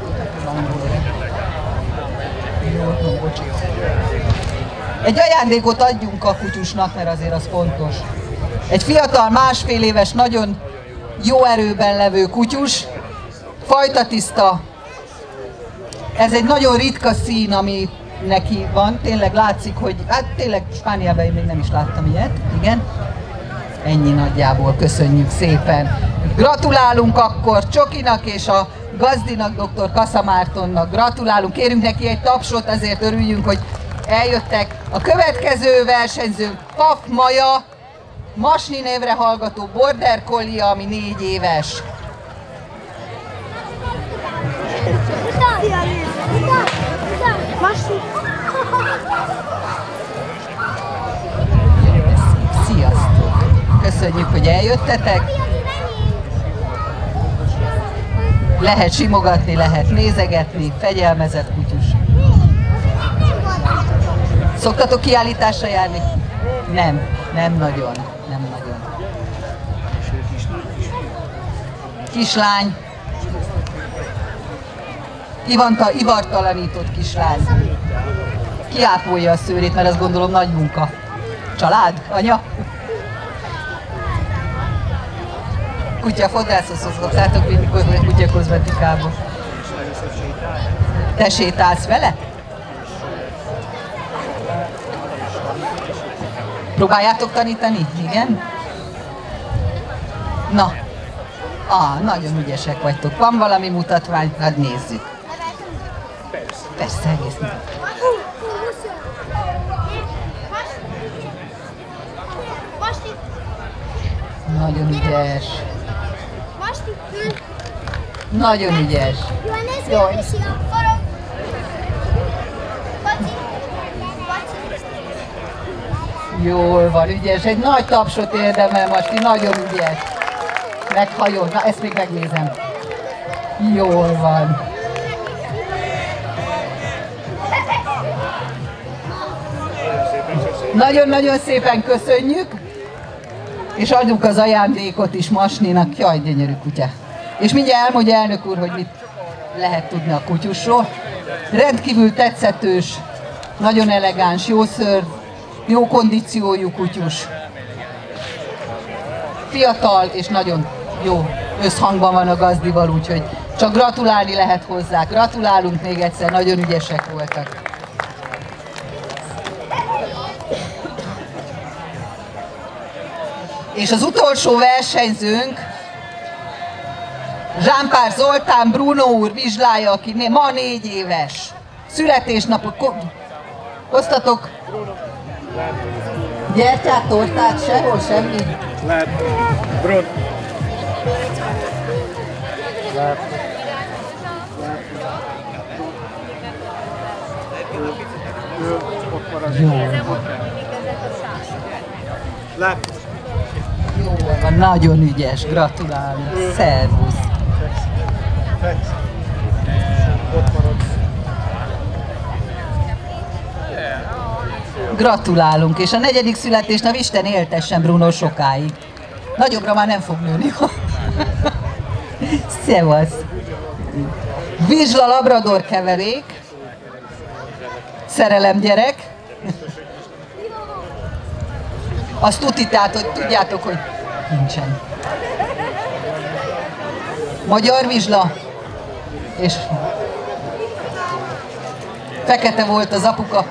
Egy ajándékot adjunk a kutyusnak, mert azért az fontos. Egy fiatal, másfél éves, nagyon jó erőben levő kutyus, fajtatiszta. Ez egy nagyon ritka szín, ami neki van. Tényleg látszik, hogy hát tényleg Spániában én még nem is láttam ilyet. Igen. Ennyi nagyjából, köszönjük szépen. Gratulálunk akkor Csokinak és a gazdinak, dr. Kassamártonnak gratulálunk. Kérünk neki egy tapsot, azért örüljünk, hogy eljöttek. A következő versenyzőnk Paf Maja, Masni névre hallgató border collie, ami négy éves. Sziasztok! Köszönjük, hogy eljöttetek. Lehet simogatni, lehet nézegetni, fegyelmezett kutyus. Szoktatok kiállításra járni? Nem, nem nagyon, nem nagyon. Kislány. Ivanta, ivartalanított kislány. Kiápolja a szőrét, mert azt gondolom nagy munka. Család? Anya? Kutyafodrászhoz szoktátok vinni kutyakozmetikába. Te sétálsz vele? Próbáljátok tanítani? Igen? Na, ah, nagyon ügyesek vagytok. Van valami mutatvány? Hát nézzük. Persze, egész nem. Nagyon ügyes. Nagyon ügyes. Jaj. Jól van, ügyes. Egy nagy tapsot érdemel, Masti, nagyon ügyes. Meghajol. Na, ezt még megnézem. Jól van. Nagyon-nagyon szépen köszönjük, és adjuk az ajándékot is Masninak. Jaj, gyönyörű kutya. És mindjárt elmondja elnök úr, hogy mit lehet tudni a kutyusról. Rendkívül tetszetős, nagyon elegáns, jó szőr, jó kondíciójú kutyus. Fiatal és nagyon jó összhangban van a gazdival, úgyhogy csak gratulálni lehet hozzá. Gratulálunk még egyszer, nagyon ügyesek voltak. És az utolsó versenyzőnk, Zsámpár Zoltán, Bruno úr vizslája, aki ma négy éves. Születésnapot hoztatok? Gyertyát, tortát, sehol, semmi? Lehet. Bruno. Lehet. Jó van, nagyon ügyes, gratulálok. Szervusz. Gratulálunk, és a negyedik születésnap Isten éltessen Bruno sokáig. Nagyobbra már nem fog nőni. Szevasz. Vizsla labrador keverék. Szerelem gyerek. Azt tudjátok, hogy tudjátok, hogy nincsen. Magyar vizsla. És fekete volt az apuka.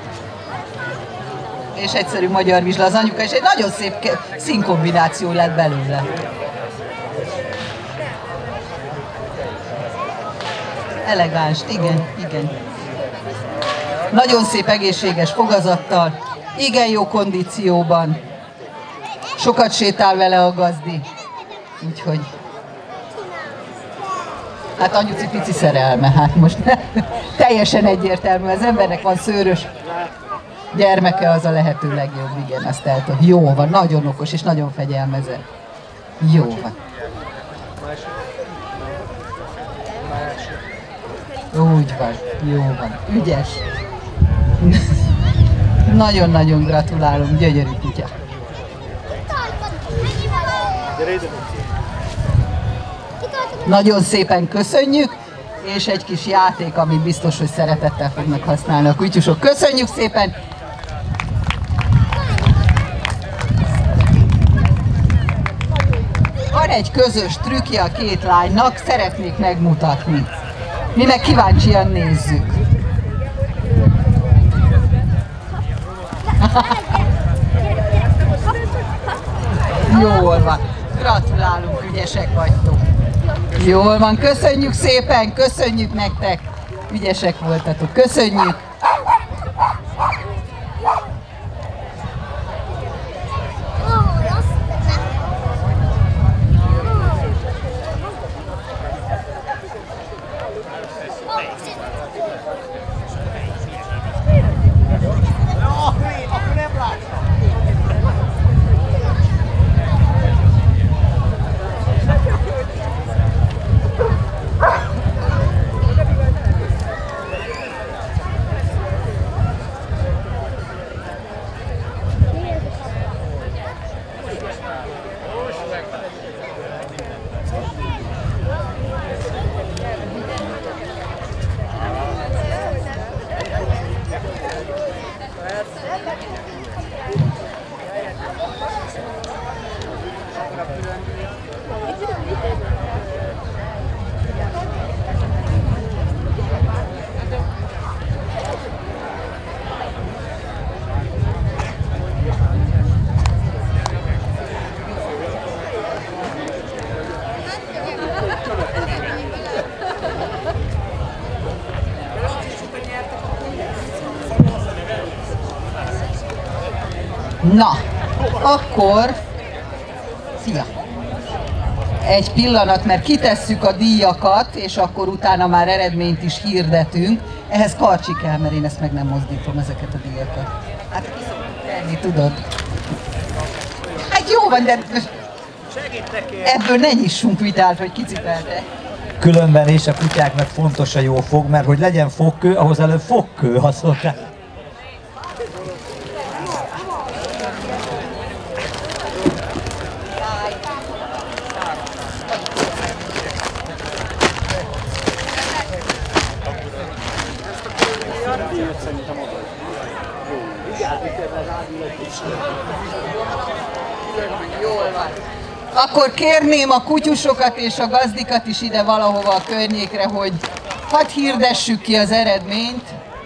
És egyszerű magyar vizsla az anyuka, és egy nagyon szép színkombináció lett belőle. Elegáns, igen, igen. Nagyon szép egészséges fogazattal, igen jó kondícióban. Sokat sétál vele a gazdi. Úgyhogy... Hát anyuci pici szerelme, hát most teljesen egyértelmű, az embernek van szőrös gyermeke, az a lehető legjobb, igen, azt el tudom. Jó van, nagyon okos és nagyon fegyelmezett. Jó van. Úgy van, jó van, ügyes. Nagyon-nagyon gratulálunk, gyönyörű kutya. Nagyon szépen köszönjük, és egy kis játék, amit biztos, hogy szeretettel fognak használni a kutyusok. Köszönjük szépen! Van egy közös trükkje a két lánynak, szeretnék megmutatni. Mi meg kíváncsian nézzük. Jól van. Gratulálunk, ügyesek vagytok. Jól van, köszönjük szépen, köszönjük nektek. Ügyesek voltatok, köszönjük. Na, akkor, szia! Egy pillanat, mert kitesszük a díjakat, és akkor utána már eredményt is hirdetünk. Ehhez karcsi kell, mert én ezt meg nem mozdítom, ezeket a díjakat. Hát ki szoktuk tenni, tudod? Hát jó van, de ebből ne nyissunk vitát, hogy kicipelte. Különben és a kutyáknak fontos a jó fog, mert hogy legyen fogkő, ahhoz előbb fogkő, azt mondták. Jól van. Akkor kérném a kutyusokat és a gazdikat is ide valahova a környékre, hogy hadd hirdessük ki az eredményt.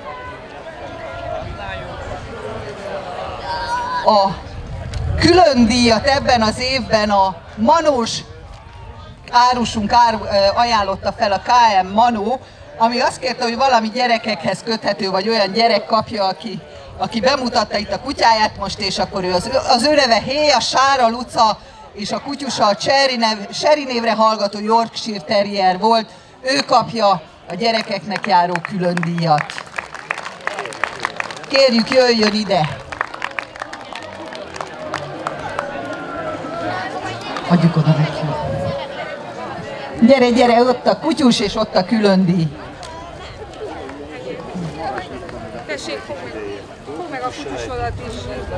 A külön díjat ebben az évben a Manós árusunk ár, ajánlotta fel, a ká em Manó, ami azt kérte, hogy valami gyerekekhez köthető, vagy olyan gyerek kapja, aki, aki bemutatta itt a kutyáját most, és akkor ő az, az ő neve Hé, a Sára Luca, és a kutyusa a Sherry, nev, Sherry névre hallgató Yorkshire Terrier volt. Ő kapja a gyerekeknek járó külön díjat. Kérjük, jöjjön ide! Adjuk oda neki. Gyere, gyere, ott a kutyus, és ott a külön díj. Tessék, fogd meg a kutyusodat is.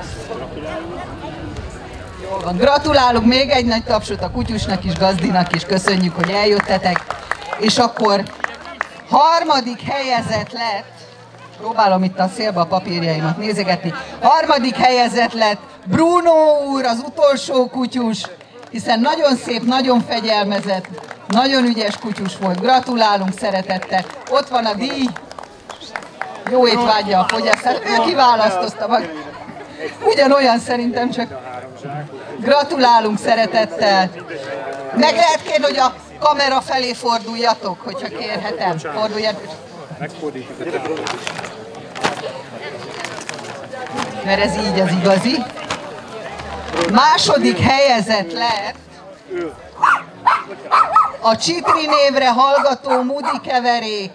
Jól van, gratulálunk, még egy nagy tapsot a kutyusnak is, gazdinak is, köszönjük, hogy eljöttetek. És akkor harmadik helyezett lett, próbálom itt a szélbe a papírjaimat nézegetni, harmadik helyezett lett Bruno úr, az utolsó kutyus, hiszen nagyon szép, nagyon fegyelmezett, nagyon ügyes kutyus volt. Gratulálunk szeretettel. Ott van a díj. Jó étvágyja a fogyasztás. Ő kiválasztotta meg. Ugyanolyan szerintem, csak gratulálunk szeretettel. Meg lehet kérni, hogy a kamera felé forduljatok, hogyha kérhetem. Forduljatok. Mert ez így az igazi. Második helyezett lett a Csitri névre hallgató Mudi keverék.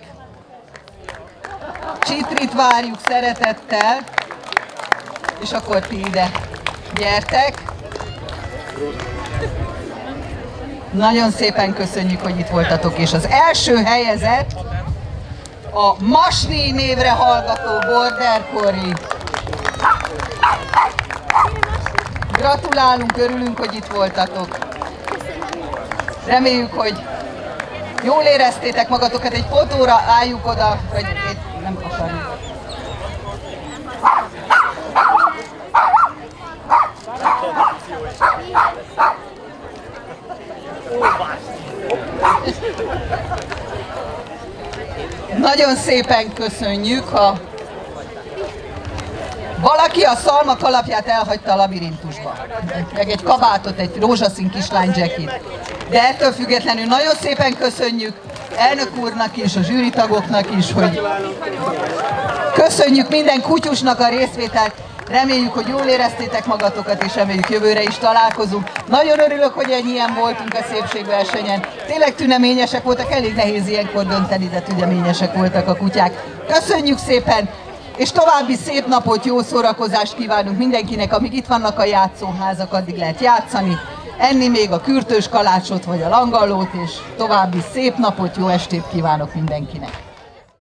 Csitrit várjuk szeretettel, és akkor ti ide gyertek. Nagyon szépen köszönjük, hogy itt voltatok, és az első helyezett a Masni névre hallgató Border Collie. Gratulálunk, örülünk, hogy itt voltatok. Reméljük, hogy jól éreztétek magatokat, egy fotóra álljuk oda, vagy egy, nem akarjuk. Nagyon szépen köszönjük, ha valaki a szalma kalapját elhagyta a labirintusba. Meg egy kabátot, egy rózsaszín kislány jacket. De ettől függetlenül nagyon szépen köszönjük elnök úrnak is, a zsűritagoknak is, hogy köszönjük minden kutyusnak a részvételt. Reméljük, hogy jól éreztétek magatokat, és reméljük jövőre is találkozunk. Nagyon örülök, hogy ennyien voltunk a szépségversenyen. Tényleg tüneményesek voltak, elég nehéz ilyenkor dönteni, de tüneményesek voltak a kutyák. Köszönjük szépen, és további szép napot, jó szórakozást kívánunk mindenkinek. Amíg itt vannak a játszóházak, addig lehet játszani, enni még a kürtős kalácsot vagy a langallót, és további szép napot, jó estét kívánok mindenkinek.